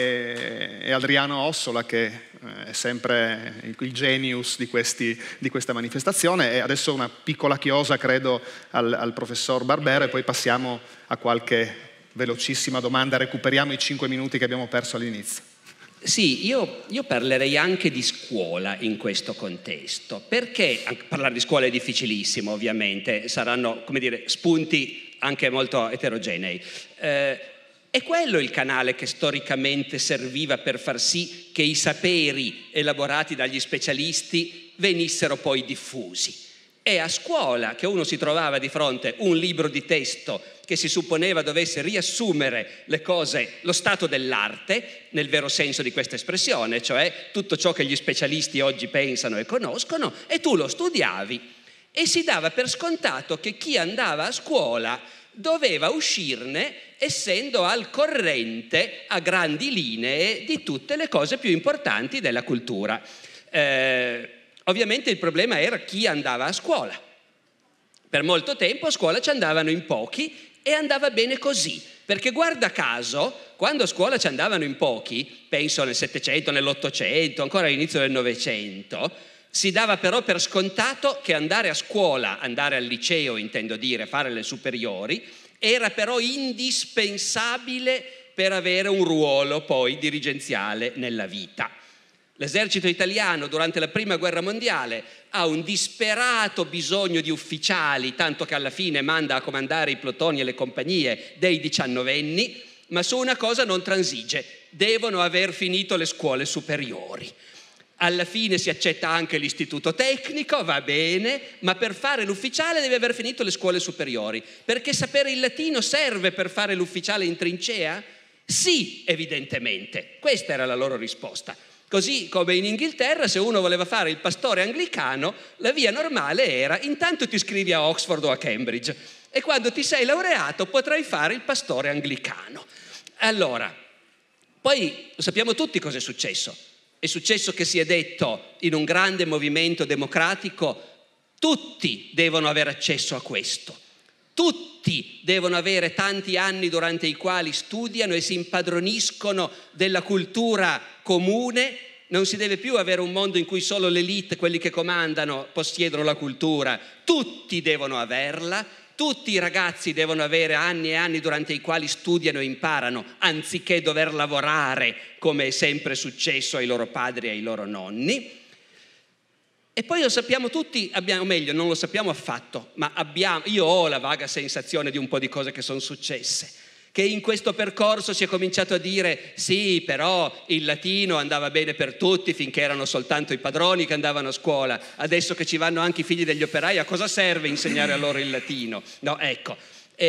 S2: e, e Adriano Ossola, che è sempre il, il genius di, questi, di questa manifestazione. E adesso una piccola chiosa, credo, al, al professor Barbero, e poi passiamo a qualche velocissima domanda, recuperiamo i cinque minuti che abbiamo perso all'inizio.
S3: Sì, io, io parlerei anche di scuola in questo contesto, perché anche parlare di scuola è difficilissimo, ovviamente, saranno, come dire, spunti anche molto eterogenei. Eh, È quello il canale che storicamente serviva per far sì che i saperi elaborati dagli specialisti venissero poi diffusi. È a scuola che uno si trovava di fronte un libro di testo che si supponeva dovesse riassumere le cose, lo stato dell'arte, nel vero senso di questa espressione, cioè tutto ciò che gli specialisti oggi pensano e conoscono, e tu lo studiavi. E si dava per scontato che chi andava a scuola doveva uscirne essendo al corrente a grandi linee di tutte le cose più importanti della cultura. Eh, ovviamente il problema era chi andava a scuola. Per molto tempo a scuola ci andavano in pochi e andava bene così, perché guarda caso, quando a scuola ci andavano in pochi, penso nel Settecento, nell'Ottocento, ancora all'inizio del Novecento, si dava però per scontato che andare a scuola, andare al liceo intendo dire, fare le superiori, era però indispensabile per avere un ruolo poi dirigenziale nella vita. L'esercito italiano durante la prima guerra mondiale ha un disperato bisogno di ufficiali, tanto che alla fine manda a comandare i plotoni e le compagnie dei diciannovenni, ma su una cosa non transige: devono aver finito le scuole superiori. Alla fine si accetta anche l'istituto tecnico, va bene, ma per fare l'ufficiale deve aver finito le scuole superiori. Perché sapere il latino serve per fare l'ufficiale in trincea? Sì, evidentemente. Questa era la loro risposta. Così come in Inghilterra, se uno voleva fare il pastore anglicano, la via normale era: intanto ti iscrivi a Oxford o a Cambridge e quando ti sei laureato potrai fare il pastore anglicano. Allora, poi lo sappiamo tutti cosa è successo. È successo che si è detto in un grande movimento democratico: tutti devono avere accesso a questo, tutti devono avere tanti anni durante i quali studiano e si impadroniscono della cultura comune. Non si deve più avere un mondo in cui solo l'elite, quelli che comandano, possiedono la cultura, tutti devono averla. Tutti i ragazzi devono avere anni e anni durante i quali studiano e imparano, anziché dover lavorare come è sempre successo ai loro padri e ai loro nonni. E poi lo sappiamo tutti, abbiamo, meglio, non lo sappiamo affatto, ma abbiamo, io ho la vaga sensazione di un po' di cose che sono successe, che in questo percorso si è cominciato a dire: sì, però il latino andava bene per tutti finché erano soltanto i padroni che andavano a scuola, adesso che ci vanno anche i figli degli operai, a cosa serve insegnare a loro il latino? No, ecco,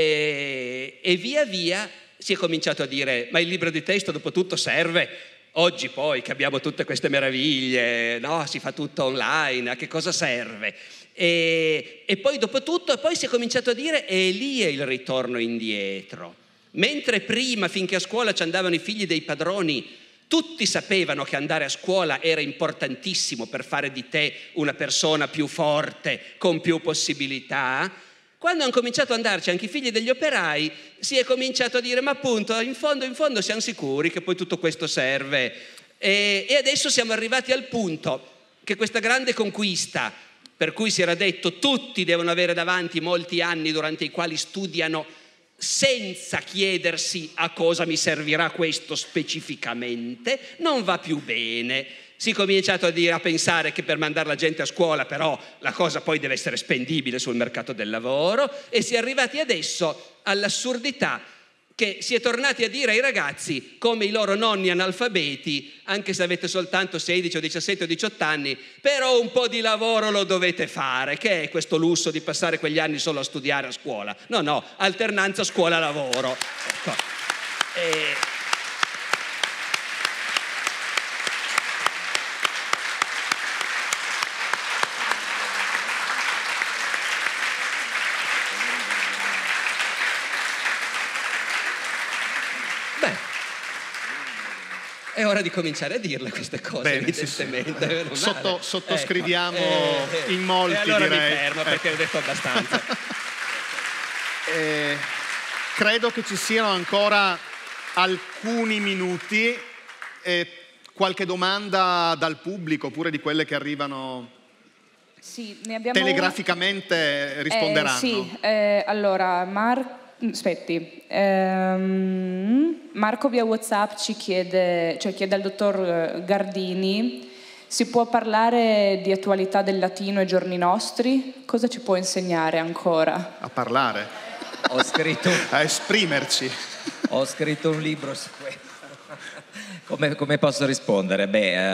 S3: e, e via via si è cominciato a dire: ma il libro di testo dopo tutto serve? Oggi poi che abbiamo tutte queste meraviglie, no? Si fa tutto online, a che cosa serve? E, e poi dopo tutto, poi si è cominciato a dire: e lì è il ritorno indietro. Mentre prima, finché a scuola ci andavano i figli dei padroni, tutti sapevano che andare a scuola era importantissimo per fare di te una persona più forte, con più possibilità. Quando hanno cominciato ad andarci anche i figli degli operai, si è cominciato a dire: ma appunto, in fondo, in fondo siamo sicuri che poi tutto questo serve? E, e adesso siamo arrivati al punto che questa grande conquista, per cui si era detto tutti devono avere davanti molti anni durante i quali studiano, senza chiedersi a cosa mi servirà questo specificamente, non va più bene. Si è cominciato a, dire, a pensare che per mandare la gente a scuola però la cosa poi deve essere spendibile sul mercato del lavoro, e si è arrivati adesso all'assurdità che si è tornati a dire ai ragazzi, come i loro nonni analfabeti, anche se avete soltanto sedici o diciassette o diciotto anni, però un po' di lavoro lo dovete fare. Che è questo lusso di passare quegli anni solo a studiare a scuola? No, no, alternanza scuola-lavoro. Ecco. E... È ora di cominciare a dirle queste cose. Bene, evidentemente.
S2: Sì, sì. Sotto, sottoscriviamo
S3: ecco. eh,
S2: in molti,
S3: e allora
S2: direi.
S3: mi fermo, perché
S2: eh.
S3: ho detto abbastanza.
S2: eh, credo che ci siano ancora alcuni minuti e qualche domanda dal pubblico, oppure di quelle che arrivano
S5: sì, ne abbiamo
S2: telegraficamente
S5: una...
S2: risponderanno.
S5: Eh, sì, eh, allora Marco Aspetti, ehm, Marco via WhatsApp ci chiede, cioè chiede al dottor Gardini: si può parlare di attualità del latino ai giorni nostri? Cosa ci può insegnare ancora?
S2: A parlare?
S4: Ho scritto
S2: a esprimerci.
S4: Ho scritto un libro su questo. Come, come posso rispondere?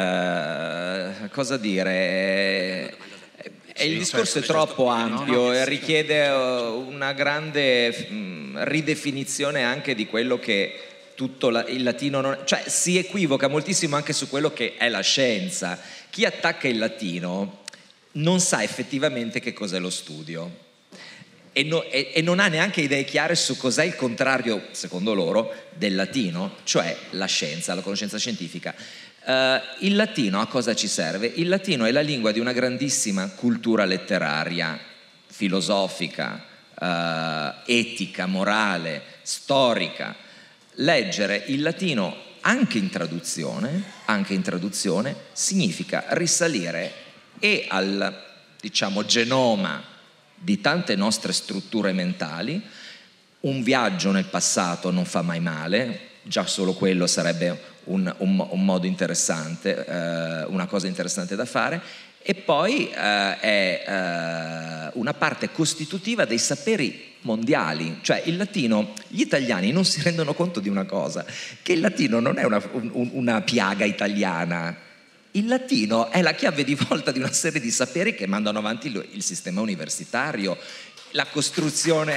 S4: Beh, uh, cosa dire? E il discorso è troppo ampio e richiede una grande ridefinizione anche di quello che tutto il latino non è. Cioè si equivoca moltissimo anche su quello che è la scienza. Chi attacca il latino non sa effettivamente che cos'è lo studio e, no, e, e non ha neanche idee chiare su cos'è il contrario, secondo loro, del latino, cioè la scienza, la conoscenza scientifica. Uh, il latino a cosa ci serve? Il latino è la lingua di una grandissima cultura letteraria, filosofica, uh, etica, morale, storica. Leggere il latino anche in traduzione, anche in traduzione significa risalire e al, diciamo, genoma di tante nostre strutture mentali. Un viaggio nel passato non fa mai male, già solo quello sarebbe Un, un, un modo interessante, eh, una cosa interessante da fare, e poi eh, è eh, una parte costitutiva dei saperi mondiali. Cioè il latino, gli italiani non si rendono conto di una cosa, che il latino non è una, un, una piaga italiana. Il latino è la chiave di volta di una serie di saperi che mandano avanti il, il sistema universitario, la costruzione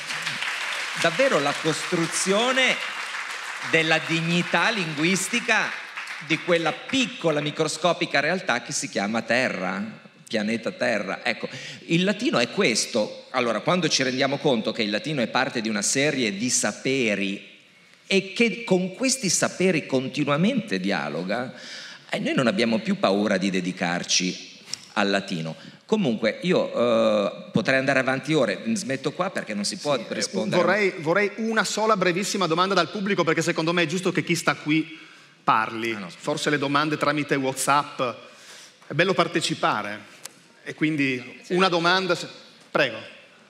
S4: davvero la costruzione della dignità linguistica di quella piccola microscopica realtà che si chiama Terra, pianeta Terra. Ecco, il latino è questo. Allora, quando ci rendiamo conto che il latino è parte di una serie di saperi e che con questi saperi continuamente dialoga, eh, noi non abbiamo più paura di dedicarci al latino. Comunque io uh, potrei andare avanti ore, smetto qua perché non si può sì, rispondere.
S2: Vorrei, vorrei una sola brevissima domanda dal pubblico, perché secondo me è giusto che chi sta qui parli. Ah, no, forse le domande tramite WhatsApp, è bello partecipare. E quindi sì. Una domanda, prego.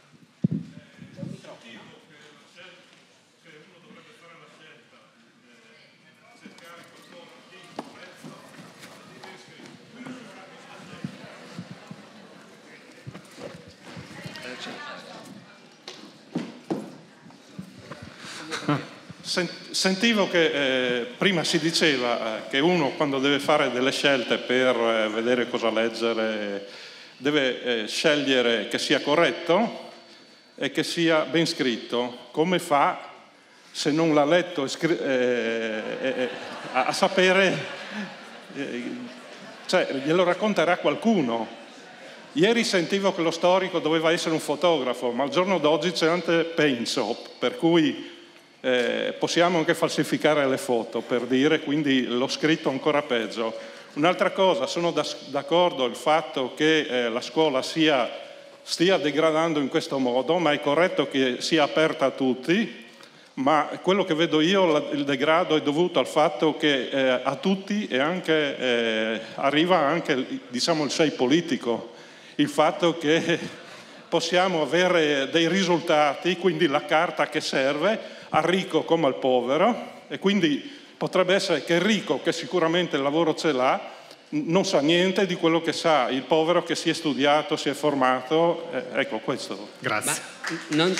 S6: Sentivo che eh, prima si diceva eh, che uno quando deve fare delle scelte per eh, vedere cosa leggere deve eh, scegliere che sia corretto e che sia ben scritto. Come fa, se non l'ha letto e scri- eh, eh, a, a sapere, eh, cioè glielo racconterà qualcuno. Ieri sentivo che lo storico doveva essere un fotografo, ma al giorno d'oggi c'è anche Paintshop, per cui Eh, possiamo anche falsificare le foto, per dire, quindi l'ho scritto ancora peggio. Un'altra cosa, sono da, d'accordo il fatto che eh, la scuola sia, stia degradando in questo modo, ma è corretto che sia aperta a tutti, ma quello che vedo io, la, il degrado è dovuto al fatto che eh, a tutti e anche, eh, arriva anche, diciamo, il sei politico, il fatto che possiamo avere dei risultati, quindi la carta che serve al ricco come al povero, e quindi potrebbe essere che il ricco, che sicuramente il lavoro ce l'ha, non sa niente di quello che sa il povero che si è studiato, si è formato, eh, ecco questo.
S2: Grazie.
S3: Ma non...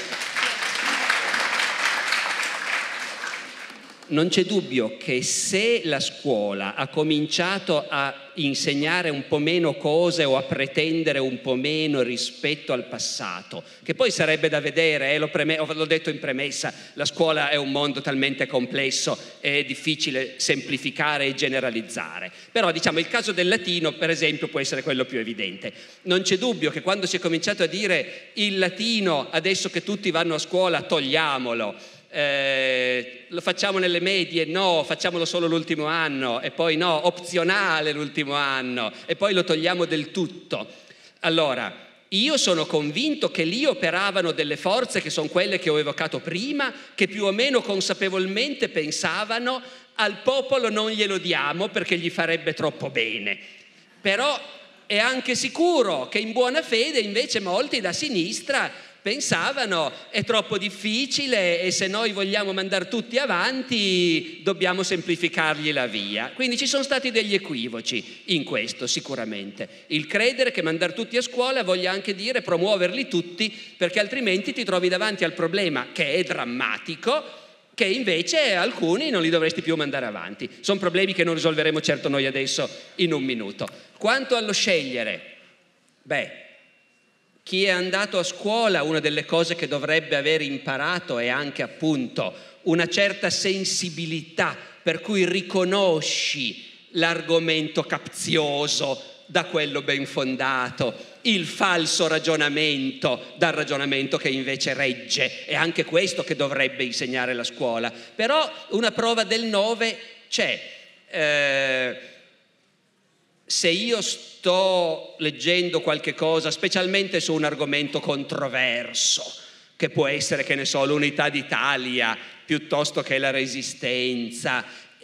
S3: Non c'è dubbio che se la scuola ha cominciato a insegnare un po' meno cose o a pretendere un po' meno rispetto al passato, che poi sarebbe da vedere, eh, l'ho, preme- l'ho detto in premessa, la scuola è un mondo talmente complesso, è difficile semplificare e generalizzare, però diciamo il caso del latino per esempio può essere quello più evidente. Non c'è dubbio che quando si è cominciato a dire il latino adesso che tutti vanno a scuola togliamolo, Eh, lo facciamo nelle medie, no, facciamolo solo l'ultimo anno, e poi no, opzionale l'ultimo anno, e poi lo togliamo del tutto. Allora, io sono convinto che lì operavano delle forze che sono quelle che ho evocato prima, che più o meno consapevolmente pensavano al popolo non glielo diamo perché gli farebbe troppo bene. Però è anche sicuro che in buona fede invece molti da sinistra pensavano è troppo difficile e se noi vogliamo mandare tutti avanti dobbiamo semplificargli la via. Quindi ci sono stati degli equivoci in questo sicuramente. Il credere che mandare tutti a scuola voglia anche dire promuoverli tutti, perché altrimenti ti trovi davanti al problema che è drammatico, che invece alcuni non li dovresti più mandare avanti. Sono problemi che non risolveremo certo noi adesso in un minuto. Quanto allo scegliere, beh, chi è andato a scuola, una delle cose che dovrebbe aver imparato è anche appunto una certa sensibilità per cui riconosci l'argomento capzioso da quello ben fondato, il falso ragionamento dal ragionamento che invece regge. È anche questo che dovrebbe insegnare la scuola. Però una prova del nove c'è. Eh, se io sto leggendo qualche cosa, specialmente su un argomento controverso, che può essere, che ne so, l'unità d'Italia, piuttosto che la resistenza,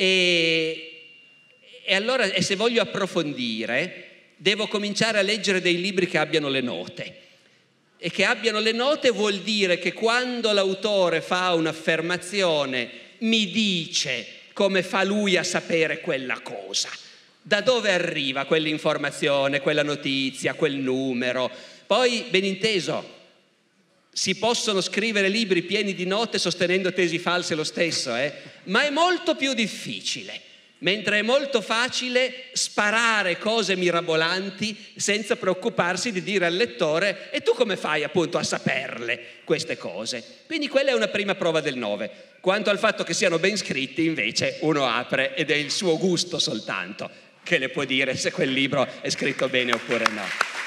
S3: e, e allora e se voglio approfondire, devo cominciare a leggere dei libri che abbiano le note. E che abbiano le note vuol dire che quando l'autore fa un'affermazione mi dice come fa lui a sapere quella cosa. Da dove arriva quell'informazione, quella notizia, quel numero? Poi, ben inteso, si possono scrivere libri pieni di note sostenendo tesi false lo stesso, eh? Ma è molto più difficile, mentre è molto facile sparare cose mirabolanti senza preoccuparsi di dire al lettore e tu come fai appunto a saperle queste cose? Quindi quella è una prima prova del nove. Quanto al fatto che siano ben scritti, invece, uno apre ed è il suo gusto soltanto che le può dire se quel libro è scritto bene oppure no.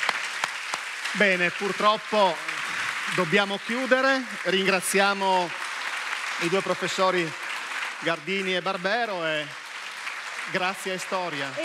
S2: Bene, purtroppo dobbiamo chiudere. Ringraziamo i due professori Gardini e Barbero e grazie a Storia.